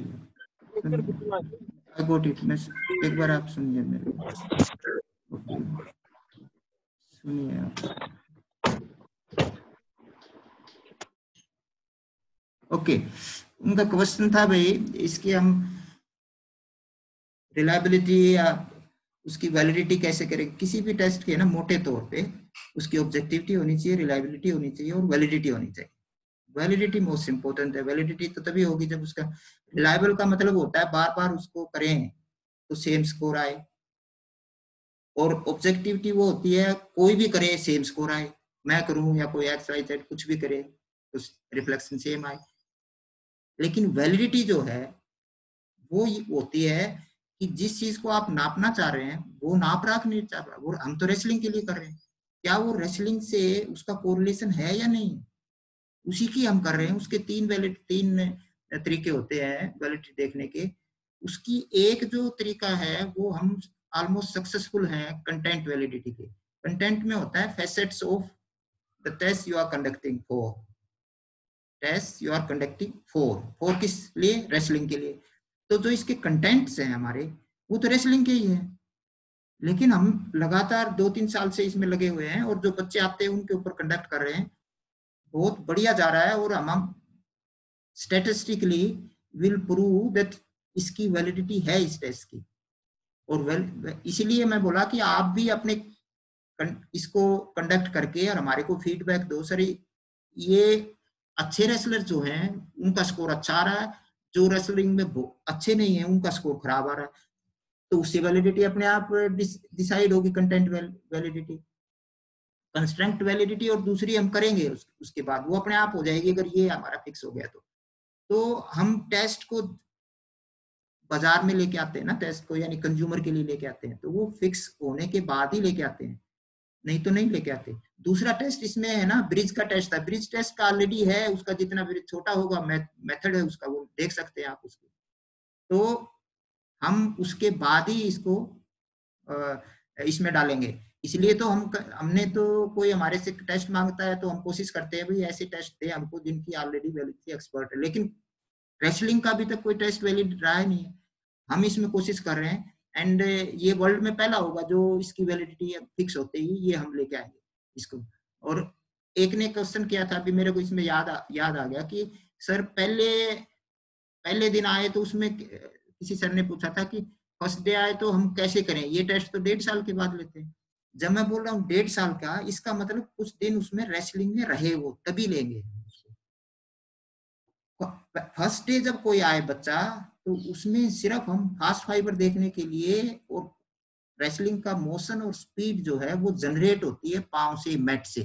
[SPEAKER 2] आई गॉट इट एक बार आप सुनिए मेरे सुनिए ओके, उनका क्वेश्चन था भाई इसकी हम रिलायबिलिटी या उसकी वैलिडिटी कैसे करें किसी भी टेस्ट के ना, मोटे तौर पे उसकी ऑब्जेक्टिविटी होनी चाहिए, रिलायबिलिटी होनी चाहिए और वैलिडिटी होनी चाहिए। वैलिडिटी मोस्ट इंपोर्टेंट है। वैलिडिटी तो तभी होगी जब उसका, रिलायबल का मतलब होता है बार बार उसको करें तो सेम स्कोर आए, और ऑब्जेक्टिविटी वो होती है कोई भी करे सेम स्कोर आए, मैं करूं या कोई एक्स वाई जेड कुछ भी करे तो रिफ्लेक्शन सेम आए। लेकिन वैलिडिटी जो है वो होती है कि जिस चीज को आप नापना चाह रहे हैं वो नाप राख नहीं चाह रहा, वो हम तो रेसलिंग के लिए कर रहे हैं, क्या वो रेसलिंग से उसका कोरिलेशन है या नहीं, उसी की हम कर रहे हैं। उसके तीन तरीके होते हैं वैलिडिटी देखने के। उसकी एक जो तरीका है वो हम ऑलमोस्ट सक्सेसफुल हैं कंटेंट वैलिडिटी के। कंटेंट में होता है facets of the test you are conducting for, test you are conducting for किस लिए, रेसलिंग के लिए। तो जो इसके कंटेंट्स हैं हमारे वो तो रेसलिंग के ही हैं, लेकिन हम लगातार 2-3 साल से इसमें लगे हुए हैं और जो बच्चे आते हैं उनके ऊपर कंडक्ट कर रहे हैं, बहुत बढ़िया जा रहा है। और हम स्टैटिस्टिकली विल प्रूव दैट इसकी वैलिडिटी है इस टेस्ट की। और इसीलिए मैं बोला कि आप भी अपने इसको कंडक्ट करके और हमारे को फीडबैक दो, सर ये अच्छे रेसलर जो हैं उनका स्कोर अच्छा आ रहा है, जो रेसलिंग में अच्छे नहीं है उनका स्कोर खराब आ रहा है, तो उससे वैलिडिटी अपने आप डिसाइड होगी। कंटेंट वैलिडिटी, कंस्ट्रक्ट वैलिडिटी और दूसरी हम करेंगे उसके बाद वो अपने आप हो जाएगी अगर ये हमारा फिक्स हो गया तो हम टेस्ट को बाजार में लेके आते हैं ना, टेस्ट को यानी कंज्यूमर के लिए लेके आते हैं तो वो फिक्स होने के बाद ही लेके आते हैं, नहीं तो नहीं लेके आते। दूसरा टेस्ट इसमें है ना, ब्रिज का टेस्ट था, ब्रिज टेस्ट का ऑलरेडी है, उसका जितना ब्रिज छोटा होगा मेथड है उसका वो देख सकते हैं आप उसको, तो हम उसके बाद ही इसको इसमें डालेंगे। इसलिए तो हमने तो कोई हमारे से टेस्ट मांगता है तो हम कोशिश करते हैं भाई ऐसे टेस्ट दे हमको जिनकी ऑलरेडी वैलिडिटी एक्सपर्ट है, लेकिन रेसलिंग का अभी तक कोई टेस्ट वैलिड रहा ही नहीं है। हम इसमें कोशिश कर रहे हैं एंड ये वर्ल्ड में पहला होगा जो इसकी वैलिडिटी फिक्स होते ही ये हम लेके आएंगे इसको। और एक ने क्वेश्चन किया था अभी मेरे को इसमें याद आ गया कि सर पहले दिन आए तो उसमें किसी सर ने पूछा था कि फर्स्ट डे आए तो हम कैसे करें, ये टेस्ट तो 1.5 साल के बाद लेते हैं। जब मैं बोल रहा हूँ 1.5 साल का, इसका मतलब कुछ दिन उसमें रेसलिंग में रहे वो तभी लेंगे। फर्स्ट डे जब कोई आए बच्चा तो उसमें सिर्फ हम फास्ट फाइबर देखने के लिए और रेसलिंग का मोशन और स्पीड जो है वो जनरेट होती है पांव से, मैट से।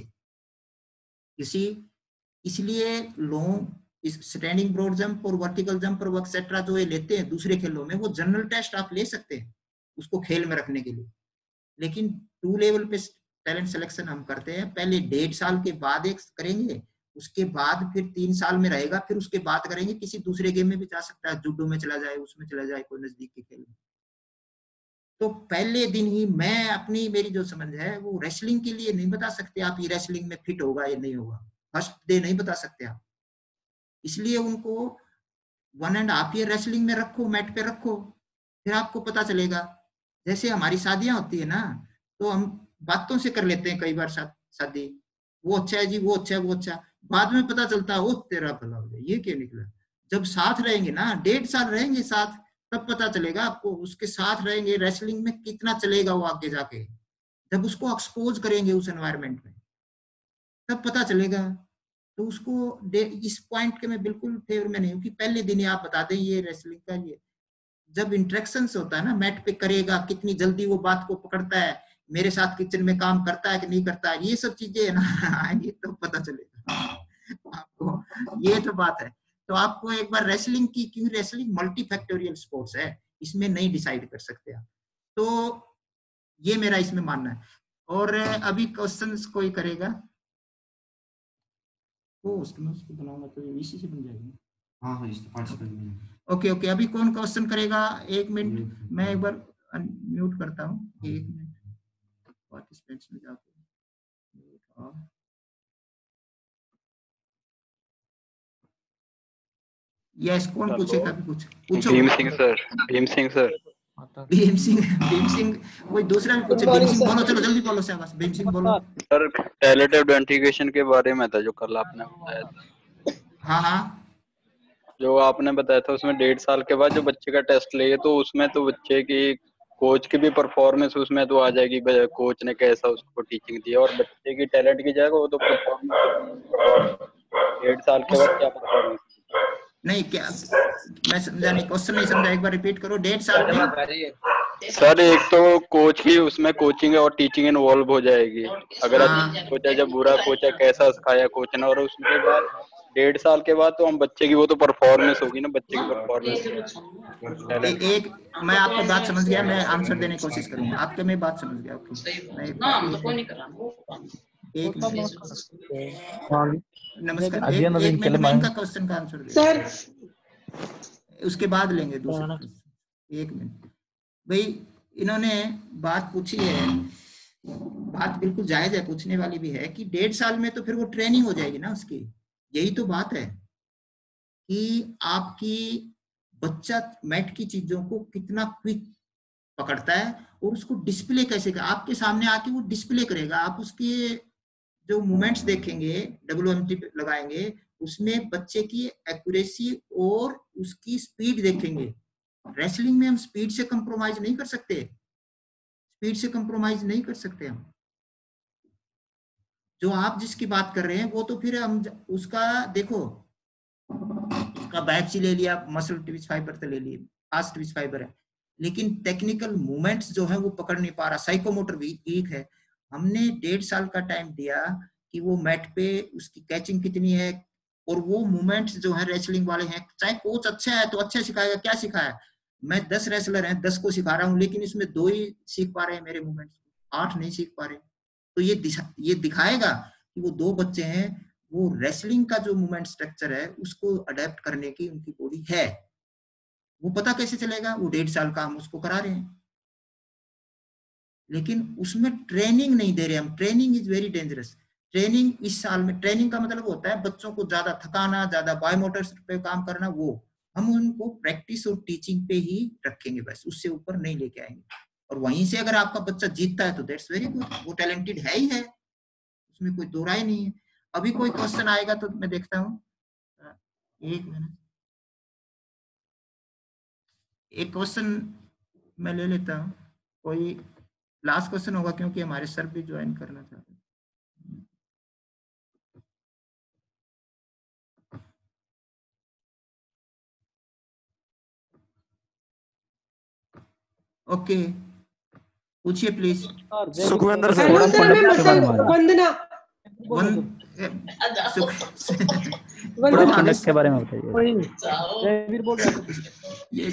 [SPEAKER 2] इसलिए लॉन्ग स्टैंडिंग ब्रॉड जंप और वर्टिकल जंप और एक्सेट्रा जो ये लेते हैं दूसरे खेलों में वो जनरल टेस्ट आप ले सकते हैं उसको खेल में रखने के लिए, लेकिन 2 लेवल पे टैलेंट सिलेक्शन हम करते हैं। पहले 1.5 साल के बाद एक करेंगे, उसके बाद फिर 3 साल में रहेगा, फिर उसके बाद करेंगे किसी दूसरे गेम में भी जा सकता है, जूडो में चला जाए, उसमें चला जाए, कोई नजदीक के खेल में। तो पहले दिन ही मेरी जो समझ है वो रेसलिंग के लिए नहीं बता सकते आप ये रेसलिंग में फिट होगा या नहीं होगा, फर्स्ट डे नहीं बता सकते आप। इसलिए उनको 1.5 ईयर रेसलिंग में रखो, मैट पे रखो, फिर आपको पता चलेगा। जैसे हमारी शादियां होती है ना, तो हम बातों से कर लेते हैं कई बार शादी, वो अच्छा है जी, वो अच्छा है, वो अच्छा, बाद में पता चलता है ओ तेरा भला हो जाए ये क्या निकला। जब साथ रहेंगे ना, 1.5 साल रहेंगे साथ, तब पता चलेगा आपको उसके साथ रहेंगे रेसलिंग में कितना चलेगा वो आगे जाके। जब उसको एक्सपोज करेंगे उस एनवायरनमेंट में तब पता चलेगा। तो उसको इस पॉइंट के मैं बिल्कुल फेवर में नहीं हूँ कि पहले दिन ही आप बता दें ये रेसलिंग का। ये जब इंटरेक्शंस होता है ना, मैट पे करेगा, कितनी जल्दी वो बात को पकड़ता है, मेरे साथ किचन में काम करता है कि नहीं करता है, ये सब चीजें है ना ये तो पता चलेगा आपको, ये तो बात है। तो आपको एक बार रेसलिंग की, क्यों रेसलिंग मल्टी फैक्टोरियल स्पोर्ट्स है, इसमें नहीं डिसाइड कर सकते आप। तो ये मेरा इसमें मानना है। और अभी क्वेश्चंस कोई करेगा उसको बनाऊंगा तो इसी से बन जाएगी।
[SPEAKER 1] हाँ इससे पार्टिसिपेंट।
[SPEAKER 2] ओके अभी कौन क्वेश्चन करेगा? 1 मिनट मैं एक बार म्यूट करता हूँ, 1 मिनट पार्टिसिपेंट्स में जाके। यस, कौन पूछेगा? अभी पूछो।
[SPEAKER 17] भीम सिंह सर।
[SPEAKER 2] भीम सिंह कोई दूसरा भी पूछे। भीम सिंह बोलो, चलो जल्दी बोलो शाबाश। भीम सिंह बोलो।
[SPEAKER 17] सर रिलेटिव आइडेंटिफिकेशन के बारे में था जो कल आपने बताया था।
[SPEAKER 2] हाँ
[SPEAKER 17] जो आपने बताया था उसमें 1.5 साल के बाद जो बच्चे का टेस्ट लेंगे तो उसमें तो बच्चे की कोच की भी परफॉर्मेंस उसमें तो आ जाएगी, कोच ने कैसा उसको टीचिंग दी और बच्चे की टैलेंट की जाएगा वो तो परफॉर्मेंस 1.5 साल के बाद क्या परफॉर्मेंस
[SPEAKER 2] नहीं, क्या मैं समझा नहीं, क्वेश्चन नहीं समझा, एक बार रिपीट करो। 1.5 साल में
[SPEAKER 17] सर एक तो कोच की उसमें कोचिंग और टीचिंग इन्वॉल्व हो जाएगी, अगर अच्छा कोच है जब बुरा कोच है कैसा सिखाया कोच ने, और उसके बाद 1.5 साल के बाद तो हम बच्चे की वो तो परफॉर्मेंस होगी ना, बच्चे की परफॉर्मेंस।
[SPEAKER 2] एक मैं आपको बात समझ गया, मैं आंसर देने की कोशिश करूंगा आपके, मैं बात समझ गया। एक नमस्कार, एक मिनट में इनका क्वेश्चन का आंसर दे सर, उसके बाद लेंगे दूसरा। एक मिनट भाई, इन्होंने बात पूछी है, बात बिल्कुल जायज है, पूछने वाली भी है कि 1.5 साल में तो फिर वो ट्रेनिंग हो जाएगी ना उसकी। यही तो बात है कि आपकी बच्चा मैथ की चीजों को कितना क्विक पकड़ता है और उसको डिस्प्ले कैसे कर, आपके सामने आके वो डिस्प्ले करेगा। आप उसके जो मूवमेंट्स देखेंगे, WMT लगाएंगे, उसमें बच्चे की एक्यूरेसी और उसकी स्पीड देखेंगे। रेसलिंग में हम स्पीड से कंप्रोमाइज नहीं कर सकते, स्पीड से कंप्रोमाइज नहीं कर सकते हम। जो आप जिसकी बात कर रहे हैं वो तो फिर हम उसका देखो, उसका बैच ले लिया, मसल ट्विच फाइबर तो ले लिए, फास्ट ट्विच फाइबर है, लेकिन टेक्निकल मूवमेंट्स जो है वो पकड़ नहीं पा रहा, साइकोमोटर वीक है। हमने 1.5 साल का टाइम दिया कि वो मैट पे उसकी कैचिंग कितनी है, और वो मूवमेंट्स जो है रेसलिंग वाले हैं, चाहे कोच अच्छा है तो अच्छा सिखाएगा। क्या सिखाया, मैं 10 रेसलर हैं, 10 को सिखा रहा हूँ, लेकिन इसमें 2 ही सीख पा रहे हैं मेरे मूवमेंट्स, 8 नहीं सीख पा रहे। तो ये दिखाएगा कि वो 2 बच्चे हैं, वो रेसलिंग का जो मूवमेंट स्ट्रक्चर है उसको अडेप्ट करने की उनकी बॉडी है। वो पता कैसे चलेगा, वो 1.5 साल का हम उसको करा रहे हैं, लेकिन उसमें ट्रेनिंग नहीं दे रहे हम। Training is very dangerous. Training इस साल में, ट्रेनिंग का मतलब होता है बच्चों को ज्यादा थकाना, ज्यादा बायोमोटर्स पे काम करना, वो हम उनको प्रैक्टिस और टीचिंग पे ही रखेंगे, बस उससे ऊपर नहीं लेके आएंगे। और वहीं से अगर आपका बच्चा जीतता है तो दैट्स वेरी गुड, वो टैलेंटेड है ही है, उसमें कोई दो राय नहीं है। अभी कोई क्वेश्चन आएगा तो मैं देखता हूँ, एक मिनट, एक क्वेश्चन मैं ले लेता हूँ, कोई लास्ट क्वेश्चन होगा क्योंकि हमारे सर भी ज्वाइन करना चाहते हैं। ओके, पूछिए प्लीज।
[SPEAKER 18] सुखविंदर सर, वंदना
[SPEAKER 6] के बारे में बताइए।
[SPEAKER 2] ये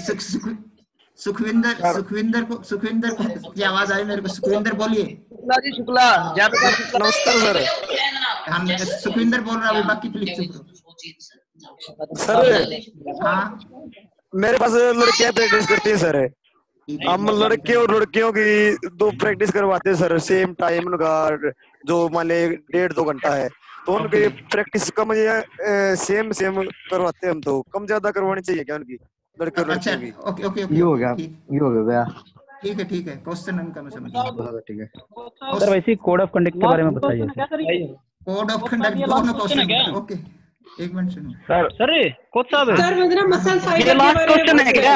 [SPEAKER 2] सुखविंदर को की आवाज आई मेरे को। सुखविंदर बोलिए।
[SPEAKER 18] शुक्ला, नमस्कार सर।
[SPEAKER 2] हम सुखविंदर बोल रहा हूँ, बाकी प्लीज चुप रहो।
[SPEAKER 18] सर
[SPEAKER 2] हाँ,
[SPEAKER 18] मेरे पास लड़कियां प्रैक्टिस करती है सर, हम लड़के और लड़कियों की 2 प्रैक्टिस करवाते हैं सर, सेम टाइम उनका जो मान ले 1.5-2 घंटा है, तो उनकी प्रैक्टिस कम सेम करवाते हैं हम, तो कम ज्यादा करवानी चाहिए क्या उनकी लड़के और लड़कियों की?
[SPEAKER 2] ओके ओके ओके,
[SPEAKER 9] ये हो गया।
[SPEAKER 2] ठीक है, क्वेश्चन उनका मैं समझ गया।
[SPEAKER 9] ठीक है
[SPEAKER 6] सर, वैसे कोड ऑफ कंडक्ट के बारे में बताइए।
[SPEAKER 2] कोड ऑफ कंडक्ट दोनों क्वेश्चन, ओके एक मिनट सुनो
[SPEAKER 6] सर कोच साहब,
[SPEAKER 18] ये लास्ट क्वेश्चन है क्या?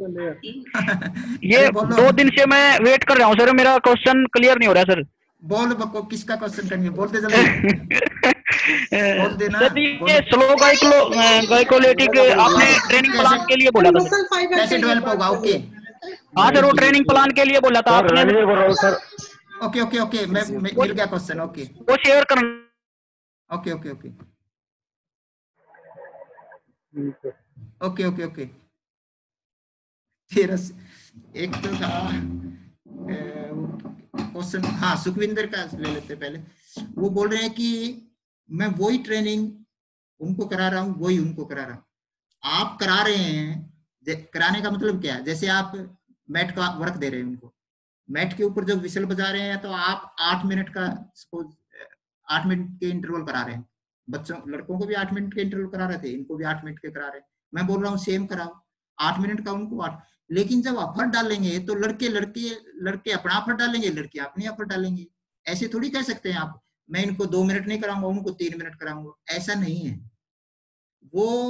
[SPEAKER 6] ये 2 दिन से मैं वेट कर रहा हूँ सर, मेरा क्वेश्चन क्लियर नहीं हो रहा सर।
[SPEAKER 2] बोल बको, किसका क्वेश्चन करेंगे, बोलते जल्दी बोल देना।
[SPEAKER 6] सर ये स्लो गाइकोलेटिक आपने ट्रेनिंग प्लान के लिए बोला था,
[SPEAKER 2] कैसे डेवलप होगा? ओके,
[SPEAKER 6] हाँ सर, वो ट्रेनिंग प्लान के लिए बोला था आपने।
[SPEAKER 2] ओके ओके ओके, मैं मिल गया क्वेश्चन। ओके,
[SPEAKER 6] वो शेयर करना।
[SPEAKER 2] Okay okay okay okay okay okay. फिर एक तो था क्वेश्चन, हाँ सुखविंदर का ले लेते पहले। वो बोल रहे हैं कि मैं वही ट्रेनिंग उनको करा रहा हूँ, वही उनको करा रहा हूँ। आप करा रहे हैं, कराने का मतलब क्या है? जैसे आप मैट का वर्क दे रहे हैं उनको, मैट के ऊपर जब विसल बजा रहे हैं तो आप 8 मिनट का, सपोज 8 मिनट के इंटरवल करा रहे हैं। बच्चों लड़कों को भी 8 मिनट के इंटरवल करा रहे थे, इनको भी 8 मिनट के करा रहे हैं। मैं बोल रहा हूँ सेम कराओ, 8 मिनट का उनको 8, लेकिन जब एफर्ट डालेंगे तो लड़के अपना एफर्ट डालेंगे, लड़कियां अपनी एफर्ट डालेंगी। ऐसे थोड़ी कह सकते हैं आप, मैं इनको 2 मिनट नहीं कराऊंगा, उनको 3 मिनट कराऊंगा, ऐसा नहीं है। वो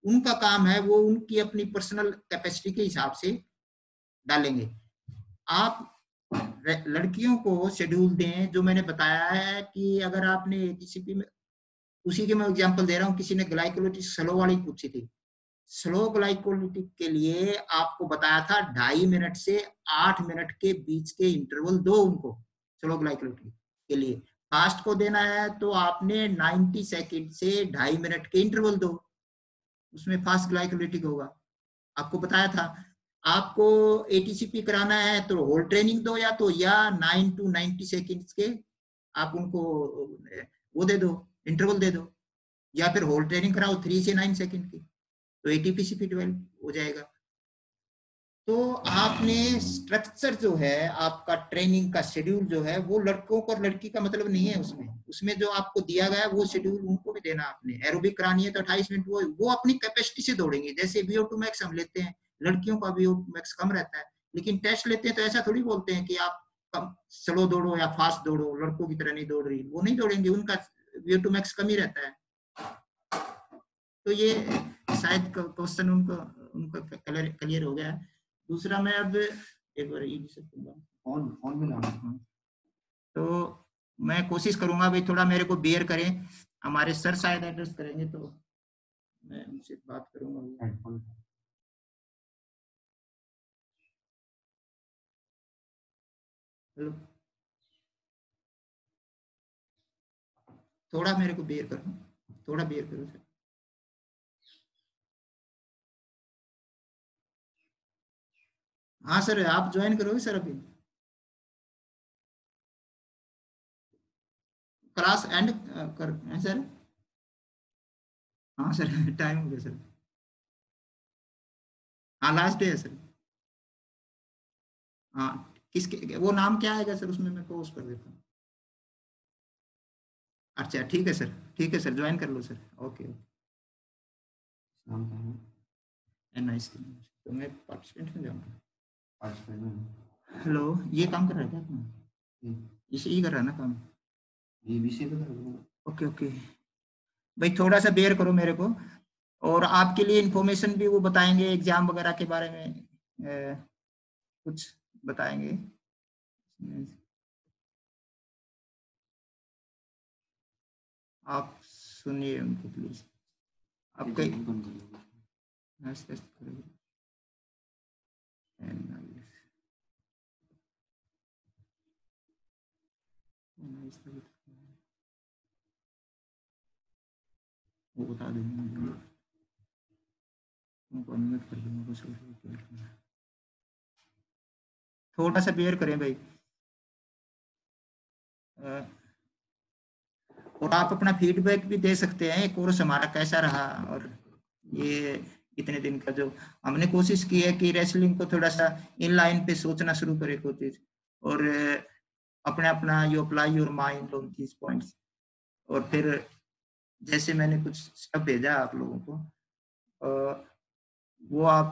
[SPEAKER 2] उनका काम है, वो उनकी अपनी पर्सनल कैपेसिटी के हिसाब से डालेंगे। आप लड़कियों को शेड्यूल दें जो मैंने बताया है कि अगर आपने एटीसीपी में, उसी के मैं एग्जांपल दे रहा हूँ, किसी ने ग्लाइकोलिटिक स्लो वाली पूछी थी। स्लो ग्लाइकोलिटिक के लिए आपको बताया था 2.5 मिनट से 8 मिनट के बीच के इंटरवल दो उनको स्लो ग्लाइकोलिटिक के लिए। फास्ट को देना है तो आपने 90 सेकंड से 2.5 मिनट के इंटरवल दो, उसमें फास्ट ग्लाइकोलिटिक होगा। आपको बताया था। आपको एटीसीपी कराना है तो होल्ड ट्रेनिंग दो, या तो 9 to 90 सेकंड्स के आप उनको वो दे दो, इंटरवल दे दो, या फिर होल्ड ट्रेनिंग कराओ 3 से 9 सेकंड की, तो एटीपीसीपी 12 हो जाएगा। तो आपने स्ट्रक्चर जो है आपका ट्रेनिंग का शेड्यूल जो है वो लड़कों को और लड़की का मतलब नहीं है, उसमें जो आपको दिया गया है वो शेड्यूल उनको भी देना। आपने एरोबिक करानी है तो 28 मिनट वो अपनी कैपेसिटी से दौड़ेंगे। जैसे VO2 मैक्स हम लेते हैं, लड़कियों का VO2 मैक्स कम रहता है, लेकिन टेस्ट लेते हैं तो ऐसा थोड़ी बोलते हैं कि आप कम स्लो दौड़ो या फास्ट दौड़ो, लड़कों की तरह नहीं दौड़ रही, वो नहीं दौड़ेंगे, उनका VO2 मैक्स कम ही रहता है। तो ये शायद क्वेश्चन उनको क्लियर हो गया। दूसरा मैं अब एक बार फोन में लाऊंगा, तो मैं कोशिश करूंगा भाई थोड़ा मेरे को बेयर करें। हमारे सर शायद एड्रेस करेंगे तो मैं उनसे बात करूंगा। हेलो, थोड़ा मेरे को बेयर करो, थोड़ा बेयर करो सर। हाँ सर, आप ज्वाइन करोगे सर? अभी क्लास एंड कर है सर? हाँ सर टाइम हो गया सर। हाँ लास्ट डे है सर। हाँ किसके, वो नाम क्या आएगा सर उसमें, मैं पोस्ट कर देता हूँ। अच्छा ठीक है सर, ठीक है सर, ज्वाइन कर लो सर। Okay nice. तो मैं पार्टिसिपेंट में जाऊँगा। हेलो, ये काम कर रहा है क्या अपना? इसे ही कर रहा है ना काम? ये विषय पे कर रहा हूँ। ओके ओके भाई, थोड़ा सा बेयर करो मेरे को, और आपके लिए इंफॉर्मेशन भी वो बताएंगे एग्जाम वगैरह के बारे में, कुछ बताएंगे। आप सुनिए उनको प्लीज। आप कहीं वो बता देंगे, उनको अनम्यूट कर दूंगा। थोड़ा सा बेयर करें भाई। और आप अपना फीडबैक भी दे सकते हैं, कोर्स हमारा कैसा रहा, और ये इतने दिन का जो हमने कोशिश की है कि रेसलिंग को थोड़ा सा इन लाइन पे सोचना शुरू करे कोचिज, और अपने अपना you apply your mind on these points. और फिर जैसे मैंने कुछ स्टेप भेजा आप लोगों को, वो आप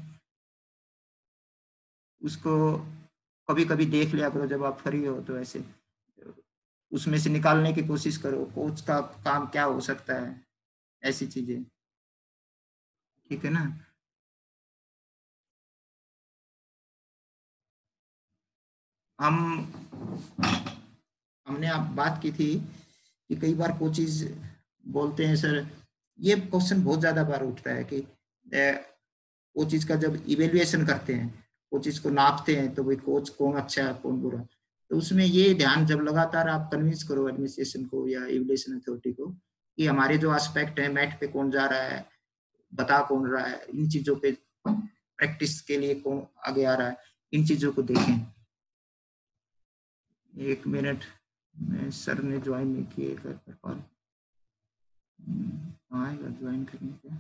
[SPEAKER 2] उसको कभी कभी देख लिया करो जब आप फ्री हो, तो ऐसे उसमें से निकालने की कोशिश करो कोच का काम क्या हो सकता है, ऐसी चीजें। ठीक है ना? हमने आप बात की थी कि कई बार कोचेज बोलते हैं सर, ये क्वेश्चन बहुत ज्यादा बार उठता है कि कोचेज का जब इवेल्युएशन करते हैं, कोचेज को नापते हैं, तो भाई कोच कौन अच्छा है कौन बुरा, तो उसमें ये ध्यान जब लगातार आप कन्विंस करो एडमिनिस्ट्रेशन को या इवेल्युएशन अथॉरिटी को कि हमारे जो एस्पेक्ट है, मैट पे कौन जा रहा है, बता कौन रहा है, इन चीजों पे प्रैक्टिस के लिए कौन आगे आ रहा है, इन चीजों को देखें। 1 मिनट में सर ने ज्वाइन नहीं किए कॉल आएगा ज्वाइन करने का,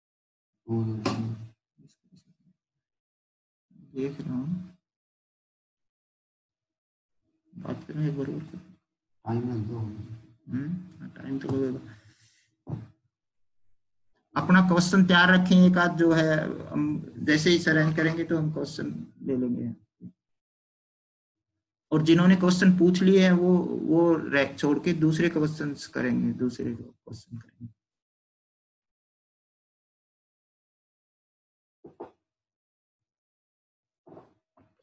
[SPEAKER 2] देख रहा हूँ, बात कर रहे हैं बरोबर। टाइम तो लगेगा। अपना क्वेश्चन तैयार रखें, एक आध जो है हम जैसे ही सर करेंगे तो हम क्वेश्चन ले लेंगे, और जिन्होंने क्वेश्चन पूछ लिए हैं वो छोड़ के दूसरे क्वेश्चन करेंगे, दूसरे क्वेश्चन करेंगे।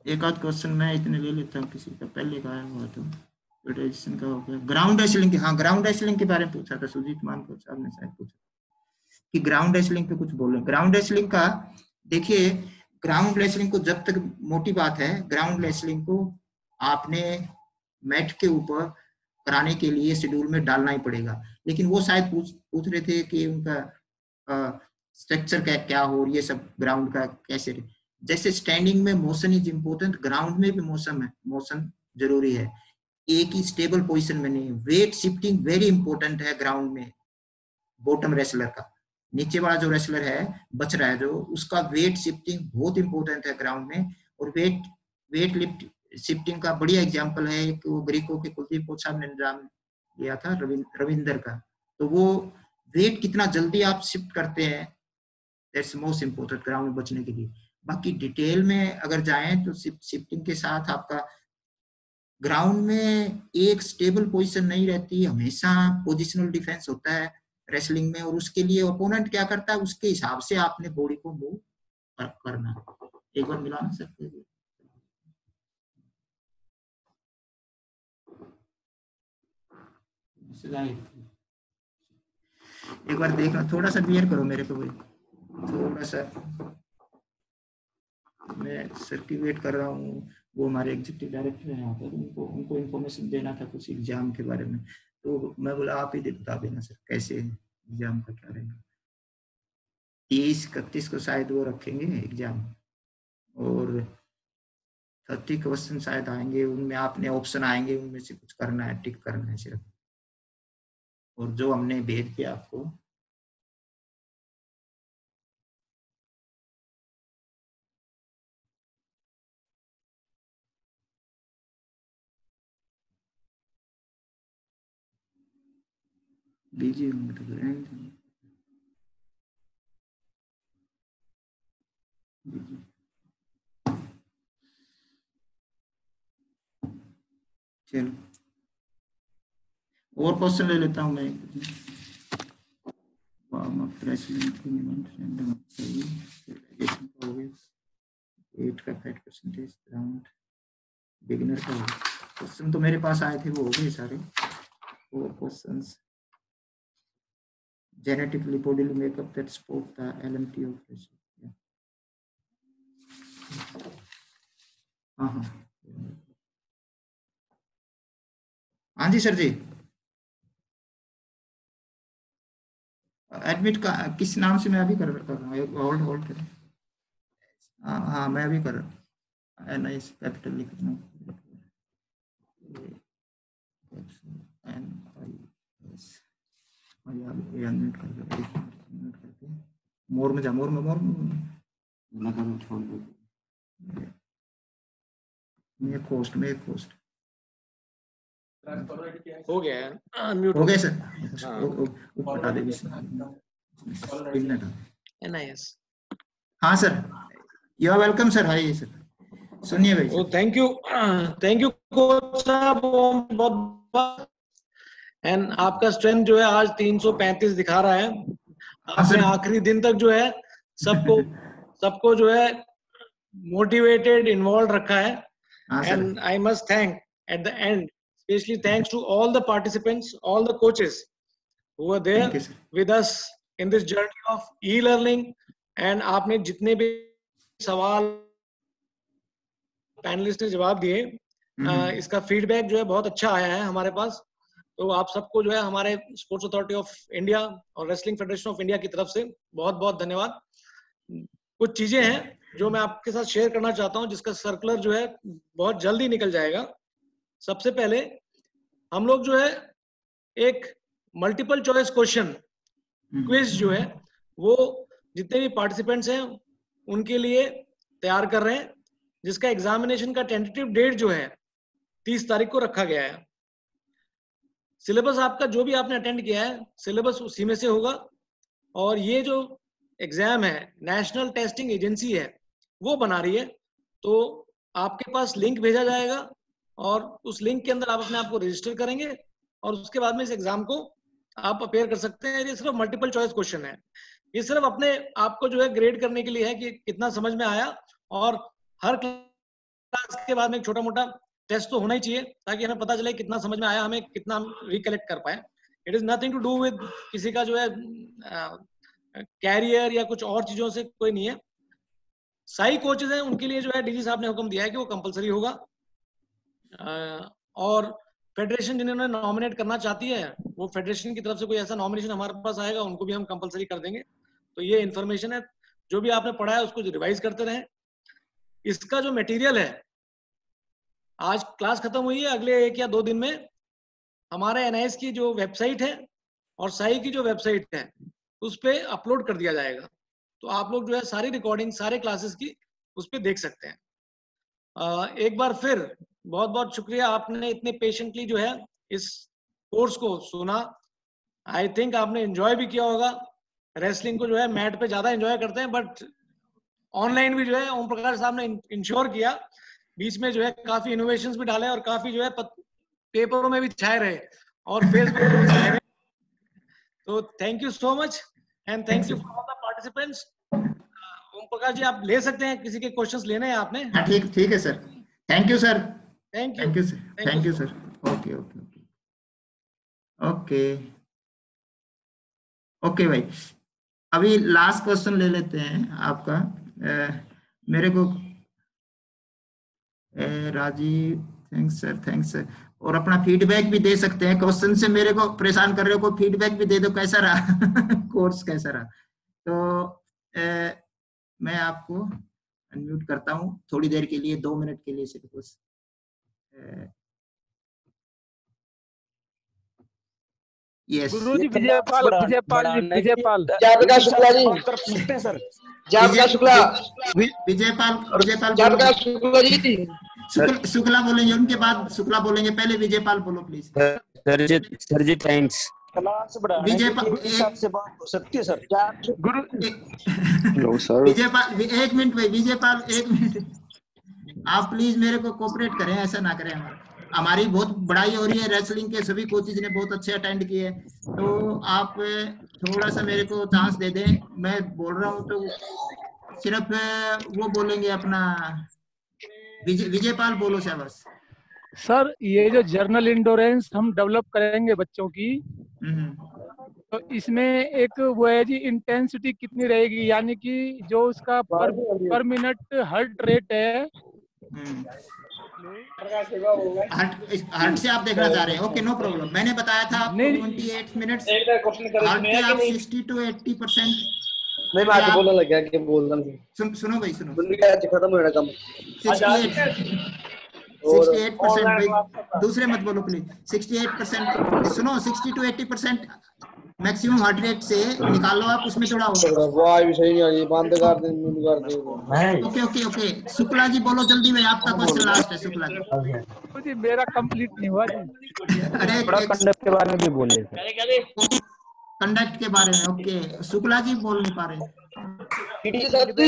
[SPEAKER 2] एक आध क्वेश्चन मैं इतने ले लेता हूँ, किसी का पहले का आया हुआ तो एडवर्टाइजेशन का हो गया। ग्राउंड रेसलिंग के, हाँ ग्राउंड रेसलिंग के बारे में पूछा था सुजीत मानकर साहब ने शायद पूछा कि ग्राउंड रेसलिंग पे कुछ बोले। ग्राउंड रेसलिंग का देखिए, ग्राउंड रेसलिंग को जब तक, मोटी बात है, ग्राउंड रेसलिंग को आपने मैट के ऊपर कराने के लिए शेड्यूल में डालना ही पड़ेगा। लेकिन वो शायद पूछ रहे थे कि उनका स्ट्रक्चर क्या हो, ये सब ग्राउंड का कैसे। जैसे स्टैंडिंग में मोशन इज इम्पोर्टेंट, ग्राउंड में भी मोशन जरूरी है, एक ही स्टेबल पोजीशन में नहीं। वेट शिफ्टिंग वेरी इंपॉर्टेंट है ग्राउंड में। बॉटम रेसलर का, नीचे वाला जो रेसलर है बच रहा है जो, उसका वेट शिफ्टिंग बहुत इंपॉर्टेंट है ग्राउंड में। और वेट लिफ्ट शिफ्टिंग का बढ़िया एग्जांपल है एक वो ग्रीको के कुलदीप कोच साहब ने नाम लिया था रविंदर का। तो वो वेट कितना जल्दी आप शिफ्ट करते हैं, दैट्स मोस्ट इम्पोर्टेंट ग्राउंड में बचने के लिए। बाकी डिटेल में अगर जाएं तो शिफ्टिंग के साथ आपका ग्राउंड में एक स्टेबल पोजीशन नहीं रहती, हमेशा पोजिशनल डिफेंस होता है रेसलिंग में। और उसके लिए ओपोनेंट क्या करता है उसके हिसाब से आपने बॉडी को मूव करना। एक बार मिला सकते हैं, एक बार देखना, थोड़ा सा बियर करो मेरे को भाई, थोड़ा सा मैं सर की वेट कर रहा हूँ। वो हमारे एग्जीक्यूटिव डायरेक्टर हैं यहाँ पर, उनको इन्फॉर्मेशन देना था कुछ एग्जाम के बारे में। तो मैं बोला आप ही बता देना सर कैसे एग्जाम का क्या रहेगा। 30-31 को शायद वो रखेंगे एग्जाम, और 30 क्वेश्चन शायद आएंगे, उनमें आपने ऑप्शन आएंगे, उनमें से कुछ करना है, टिक करना है सिर्फ। और जो हमने भेज दिया आपको, बिजी होंगे तो चलो और क्वेश्चन ले लेता हूँ मैं। वेट का फैट परसेंटेज, ग्राउंड बिगिनर का क्वेश्चन तो मेरे पास आए थे, वो हो गए सारे 4 questions. genetic lipodily makeup that support the LMT operation. हाँ जी सर जी, एडमिट का किस नाम से मैं अभी कर रहा हूँ, होल्ड करें। हाँ मैं अभी कर रहा हूँ, NIS कैपिटल लिख रहा हूँ, मोर में जा, मोर में छोड़ दो, कोस्ट में कोस्ट
[SPEAKER 15] हो गया है,
[SPEAKER 2] अनम्यूट हो गया सर। बता दे
[SPEAKER 15] NIS।
[SPEAKER 2] हाँ sir, you are welcome sir. Hi sir, सुनिए भाई।
[SPEAKER 15] थैंक यू कोच साहब, बहुत एंड आपका स्ट्रेंथ जो है आज 335 दिखा रहा है। आपने आखिरी दिन तक जो है सबको जो है मोटिवेटेड, इन्वॉल्व रखा है। And I must thank at the end, especially thanks to all the participants, all the coaches who were there with us in this journey of e-learning। and आपने जितने भी सवाल पैनलिस्ट ने जवाब दिए, इसका फीडबैक जो है बहुत अच्छा आया है हमारे पास। तो आप सबको जो है हमारे स्पोर्ट्स अथॉरिटी ऑफ इंडिया और रेसलिंग फेडरेशन ऑफ इंडिया की तरफ से बहुत बहुत धन्यवाद। कुछ चीजें हैं जो मैं आपके साथ शेयर करना चाहता हूं, जिसका सर्कुलर जो है बहुत जल्दी निकल जाएगा। सबसे पहले हम लोग जो है एक मल्टीपल चॉइस क्वेश्चन क्विज जो है वो जितने भी पार्टिसिपेंट्स हैं उनके लिए तैयार कर रहे हैं, जिसका एग्जामिनेशन का टेंटेटिव डेट जो है 30 तारीख को रखा गया है। सिलेबस आपका जो भी आपने अटेंड किया है सिलेबस उसी में से होगा। और ये जो एग्जाम है नेशनल टेस्टिंग एजेंसी है वो बना रही है, तो आपके पास लिंक भेजा जाएगा और उस लिंक के अंदर आप अपने आप को रजिस्टर करेंगे और उसके बाद में इस एग्जाम को आप अपेयर कर सकते हैं। ये सिर्फ मल्टीपल चॉइस क्वेश्चन है, ये सिर्फ अपने आप को जो है ग्रेड करने के लिए है कि कितना समझ में आया। और हर क्लास के बाद में एक छोटा मोटा टेस्ट तो होना ही चाहिए, ताकि हमें पता चले कितना समझ में आया, हमें कितना हम रिकलेक्ट कर पाए। It is nothing to do with किसी का जो है कैरियर या कुछ और चीजों से कोई नहीं है। साई कोचेज हैं, उनके लिए जो है डीजी साहब ने हुक्म दिया है कि वो कंपलसरी होगा, और फेडरेशन जिन्होंने नॉमिनेट करना चाहती है, वो फेडरेशन की तरफ से कोई ऐसा नॉमिनेशन हमारे पास आएगा, उनको भी हम कंपलसरी कर देंगे। तो ये इन्फॉर्मेशन है, जो भी आपने पढ़ा है उसको रिवाइज करते रहें। इसका जो मटेरियल है, आज क्लास खत्म हुई है, अगले 1 या 2 दिन में हमारे एनआईएस की जो वेबसाइट है और साई की जो वेबसाइट है उस पे अपलोड कर दिया जाएगा। तो आप लोग जो है सारी रिकॉर्डिंग सारे क्लासेस की उस पे देख सकते हैं। एक बार फिर बहुत बहुत शुक्रिया, आपने इतने पेशेंटली जो है इस कोर्स को सुना। आई थिंक आपने एंजॉय भी किया होगा। रेसलिंग को जो है मैट पे ज्यादा एंजॉय करते हैं, बट ऑनलाइन भी जो है ओम प्रकाश साहब ने इंश्योर किया, बीच में जो है काफी इनोवेशंस भी डाले और काफी जो है पेपरों में भी छाए रहे और फेसबुक पे भी छाए रहे। तो thank you so much and thank you for all the participants. Om Prakash ji आप ले सकते हैं, किसी के क्वेश्चंस लेने हैं आपने?
[SPEAKER 2] हाँ ठीक है sir, thank you sir,
[SPEAKER 15] thank you
[SPEAKER 2] sir, thank you sir. Okay okay okay okay भाई, अभी लास्ट क्वेश्चन ले लेते हैं आपका। मेरे को Rajiv, thanks sir, thanks sir. और अपना फीडबैक भी दे सकते हैं, क्वेश्चन से मेरे को परेशान कर रहे हो, कोई फीडबैक भी दे दो कैसा रहा कोर्स कैसा रहा। तो मैं आपको अनम्यूट करता हूँ थोड़ी देर के लिए, 2 मिनट के लिए सिर्फ बस। यस
[SPEAKER 19] गुरुजी विजयपाल
[SPEAKER 2] जाविका शुक्ला जी,
[SPEAKER 19] सर
[SPEAKER 2] जाविका शुक्ला, जाविका शुक्ला जी, शुक्ला बोलेंगे, उनके बाद शुक्ला बोलेंगे, पहले विजयपाल बोलो please.
[SPEAKER 1] Sir ji thanks.
[SPEAKER 2] Vijaypal
[SPEAKER 19] से बात हो सकती है सर।
[SPEAKER 2] गुरु
[SPEAKER 1] नो सर,
[SPEAKER 2] विजयपाल 1 मिनट भाई, विजयपाल 1 मिनट, आप प्लीज मेरे को कोऑपरेट करें, ऐसा ना करें। हमारी बहुत बड़ाई हो रही है, रेसलिंग के सभी कोचेज ने बहुत अच्छे अटेंड किए, तो आप थोड़ा सा मेरे को चांस दे दें। मैं बोल रहा हूँ तो सिर्फ वो बोलेंगे अपना विजयपाल बोलो शाबाश।
[SPEAKER 19] सर ये जो जर्नल इंडोरेंस हम डेवलप करेंगे बच्चों की, तो इसमें एक वो है जी इंटेंसिटी कितनी रहेगी, यानी कि जो उसका पर मिनट हार्ट रेट है,
[SPEAKER 2] हार्ट से आप देखना चाह रहे हैं? ओके नो प्रॉब्लम, मैंने बताया था आपको 28 मिनट्स हार्ट के आप 60 to 80%।
[SPEAKER 14] नहीं मैं बोलने लग गया कि बोल रहा हूं।
[SPEAKER 2] सुनो भाई सुनो,
[SPEAKER 14] खत्म हो रहा काम
[SPEAKER 2] 68% भाई, दूसरे मत बोलो प्लीज। 68% सुनो, 60 to 80% मैक्सिमम हार्ट रेट से निकालो आप, उसमें थोड़ा
[SPEAKER 14] वाह भी सही नहीं आ रही, बंद कर दे।
[SPEAKER 2] Okay okay okay, Shukla ji बोलो जल्दी भाई, आपका क्वेश्चन लास्ट है शुक्ला जी।
[SPEAKER 19] मेरा कंप्लीट नहीं हुआ जी।
[SPEAKER 2] अरे
[SPEAKER 1] कंडक्ट के बारे में भी बोले,
[SPEAKER 2] कंडक्ट के बारे में। ओके शुक्ला जी बोल नहीं पा रहे।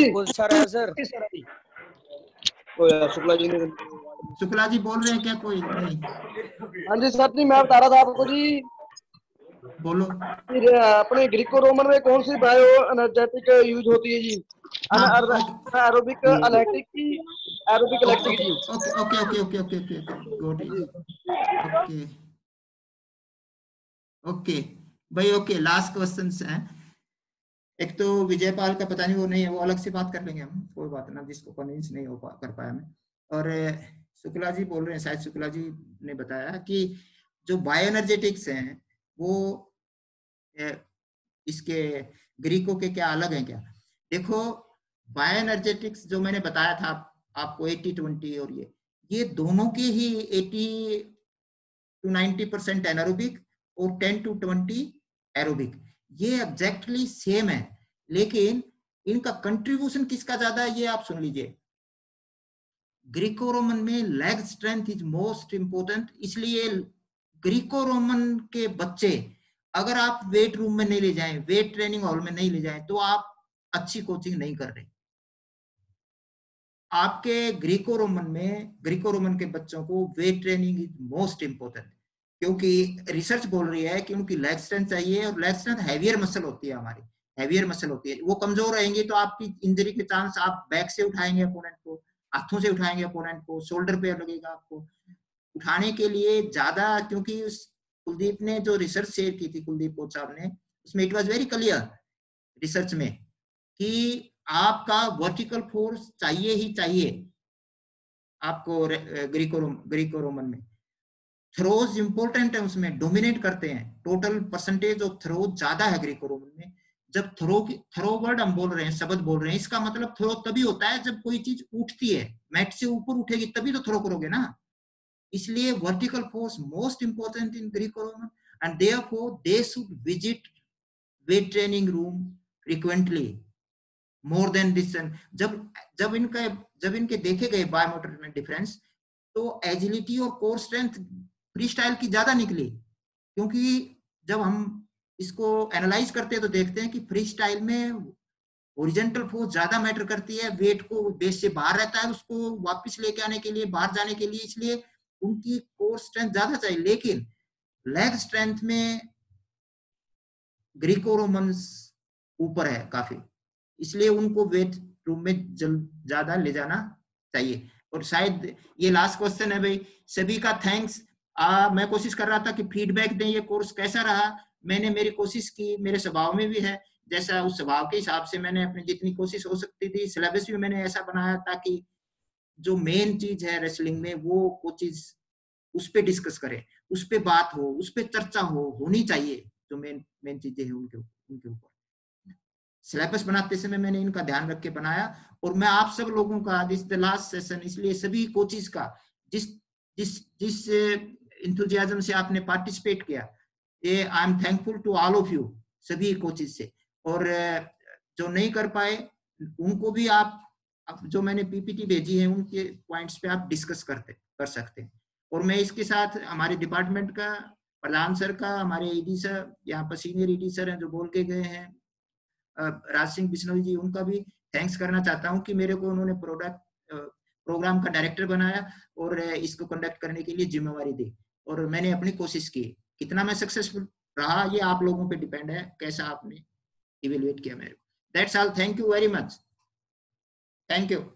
[SPEAKER 2] शुक्ला जी बोल रहे हैं क्या? कोई नहीं?
[SPEAKER 14] हाँ जी सर जी, मैं बता रहा था आपको जी,
[SPEAKER 2] बोलो।
[SPEAKER 14] अपने ग्रीको रोमन में कौन सी बायो एनर्जेटिक यूज होती है जी? एरोबिक इलेक्ट्रिक की, एरोबिक इलेक्ट्रिक जी।
[SPEAKER 2] Okay okay okay okay okay okay got it. Okay okay भाई, ओके लास्ट क्वेश्चंस हैं। एक तो विजयपाल का पता नहीं, वो नहीं है, वो अलग से बात कर लेंगे हम, कोई बात ना, जिसको कन्विंस नहीं कर पाया मैं। और शुक्ला जी बोल रहे हैं, शायद शुक्ला जी ने बताया कि जो बायो एनर्जेटिक्स हैं वो इसके ग्रीको के क्या अलग हैं क्या? देखो बायो एनर्जेटिक्स जो मैंने बताया था आपको 80-20, और ये दोनों के ही 80 to 90% एनारोबिक और 10 to 20 एरोबिक, ये एग्जैक्टली सेम है, लेकिन इनका कंट्रीब्यूशन किसका ज्यादा है ये आप सुन लीजिए। ग्रीको रोमन में leg strength is most important, इसलिए ग्रीको रोमन के बच्चे अगर आप वेट रूम में नहीं ले जाएं, वेट ट्रेनिंग हॉल में नहीं ले जाएं, तो आप अच्छी कोचिंग नहीं कर रहे। आपके ग्रीको रोमन के बच्चों को weight training is most important, क्योंकि रिसर्च बोल रही है कि उनकी लेग स्ट्रेंथ चाहिए, और लेग स्ट्रेंथ हैवियर मसल होती है, हमारी हैवियर मसल होती है। वो कमजोर रहेंगे तो आपकी इंजरी के चांस, आप बैक से उठाएंगे अपोनेंट को हाथों से उठाएंगे अपोनेंट को, शोल्डर पे लगेगा आपको उठाने के लिए ज्यादा, क्योंकि कुलदीप ने जो रिसर्च शेयर की थी, कुलदीप कोच साहब ने, उसमें it was very clear research में कि आपका वर्टिकल फोर्स चाहिए ही चाहिए आपको ग्रीको रोमन में। थ्रोज इंपॉर्टेंट है, उसमें डोमिनेट करते हैं, टोटल परसेंटेज ऑफ थ्रोज ज्यादा है ग्रीको रोमन में। जब थ्रो वर्ड हम बोल रहे हैं, शब्द बोल रहे हैं, इसका मतलब थ्रो तभी होता है जब कोई चीज उठती है, मैट से ऊपर उठेगी तभी तो थ्रो करोगे ना। इसलिए vertical force most important in Greco Roman and therefore they should visit weight training room frequently more than this. जब इनके देखे गए बायोमोटर में डिफरेंस, तो एजिलिटी और कोर स्ट्रेंथ फ्री स्टाइल की ज्यादा निकली, क्योंकि जब हम इसको एनालाइज करते हैं तो देखते हैं कि फ्री स्टाइल में हॉरिजॉन्टल फोर्स ज्यादा मैटर करती है, वेट को बेस से बाहर रहता है उसको वापस लेके आने के लिए, बाहर जाने के लिए, इसलिए उनकी कोर स्ट्रेंथ ज्यादा चाहिए। लेकिन लेग स्ट्रेंथ में ग्रीको रोमन्स ऊपर है काफी, इसलिए उनको वेट रूम में ज्यादा ले जाना चाहिए। और शायद ये लास्ट क्वेश्चन है भाई, सभी का थैंक्स। मैं कोशिश कर रहा था कि फीडबैक दें ये कोर्स कैसा रहा। मैंने मेरी कोशिश की, मेरे स्वभाव में भी है, जैसा उस स्वभाव के हिसाब से मैंने अपनी जितनी कोशिश हो सकती थी, सिलेबस भी मैंने ऐसा बनाया ताकि जो मेन चीज है रेसलिंग में वो चीज उस पे डिस्कस करें, उस पे बात हो, उस पे चर्चा होनी चाहिए, जो मेन चीजें हैं उनके ऊपर। सिलेबस बनाते समय मैंने इनका ध्यान रख के बनाया, और मैं आप सब लोगों का दिस द लास्ट सेशन, इसलिए सभी कोचेस का जिस इंथुजियाज्म से आपने पार्टिसिपेट किया, ये I am thankful to all of you, सभी कोचेस से। और जो नहीं कर पाए उनको भी आप जो मैंने पीपीटी भेजी है उनके पॉइंट्स पे आप डिस्कस कर सकते हैं। और मैं इसके साथ हमारे डिपार्टमेंट का प्रधान सर का, हमारे ईडी सर, यहाँ पर सीनियर ईडी सर हैं जो बोल के गए हैं, राज सिंह बिश्नोई जी, उनका भी थैंक्स करना चाहता हूँ कि मेरे को उन्होंने प्रोग्राम का डायरेक्टर बनाया और इसको कंडक्ट करने के लिए जिम्मेवारी दी, और मैंने अपनी कोशिश की। कितना मैं सक्सेसफुल रहा ये आप लोगों पे डिपेंड है, कैसा आपने इवेल्युएट किया मेरे को। That's all, thank you very much, thank you,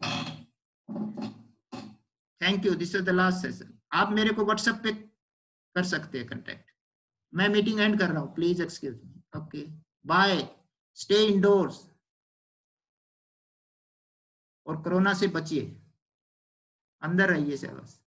[SPEAKER 2] thank you. This is the last session. आप मेरे को व्हाट्सएप पे कर सकते हैं कांटेक्ट। मैं मीटिंग एंड कर रहा हूँ, please excuse me. Okay, bye, stay indoors और कोरोना से बचिए, अंदर रहिए से बस।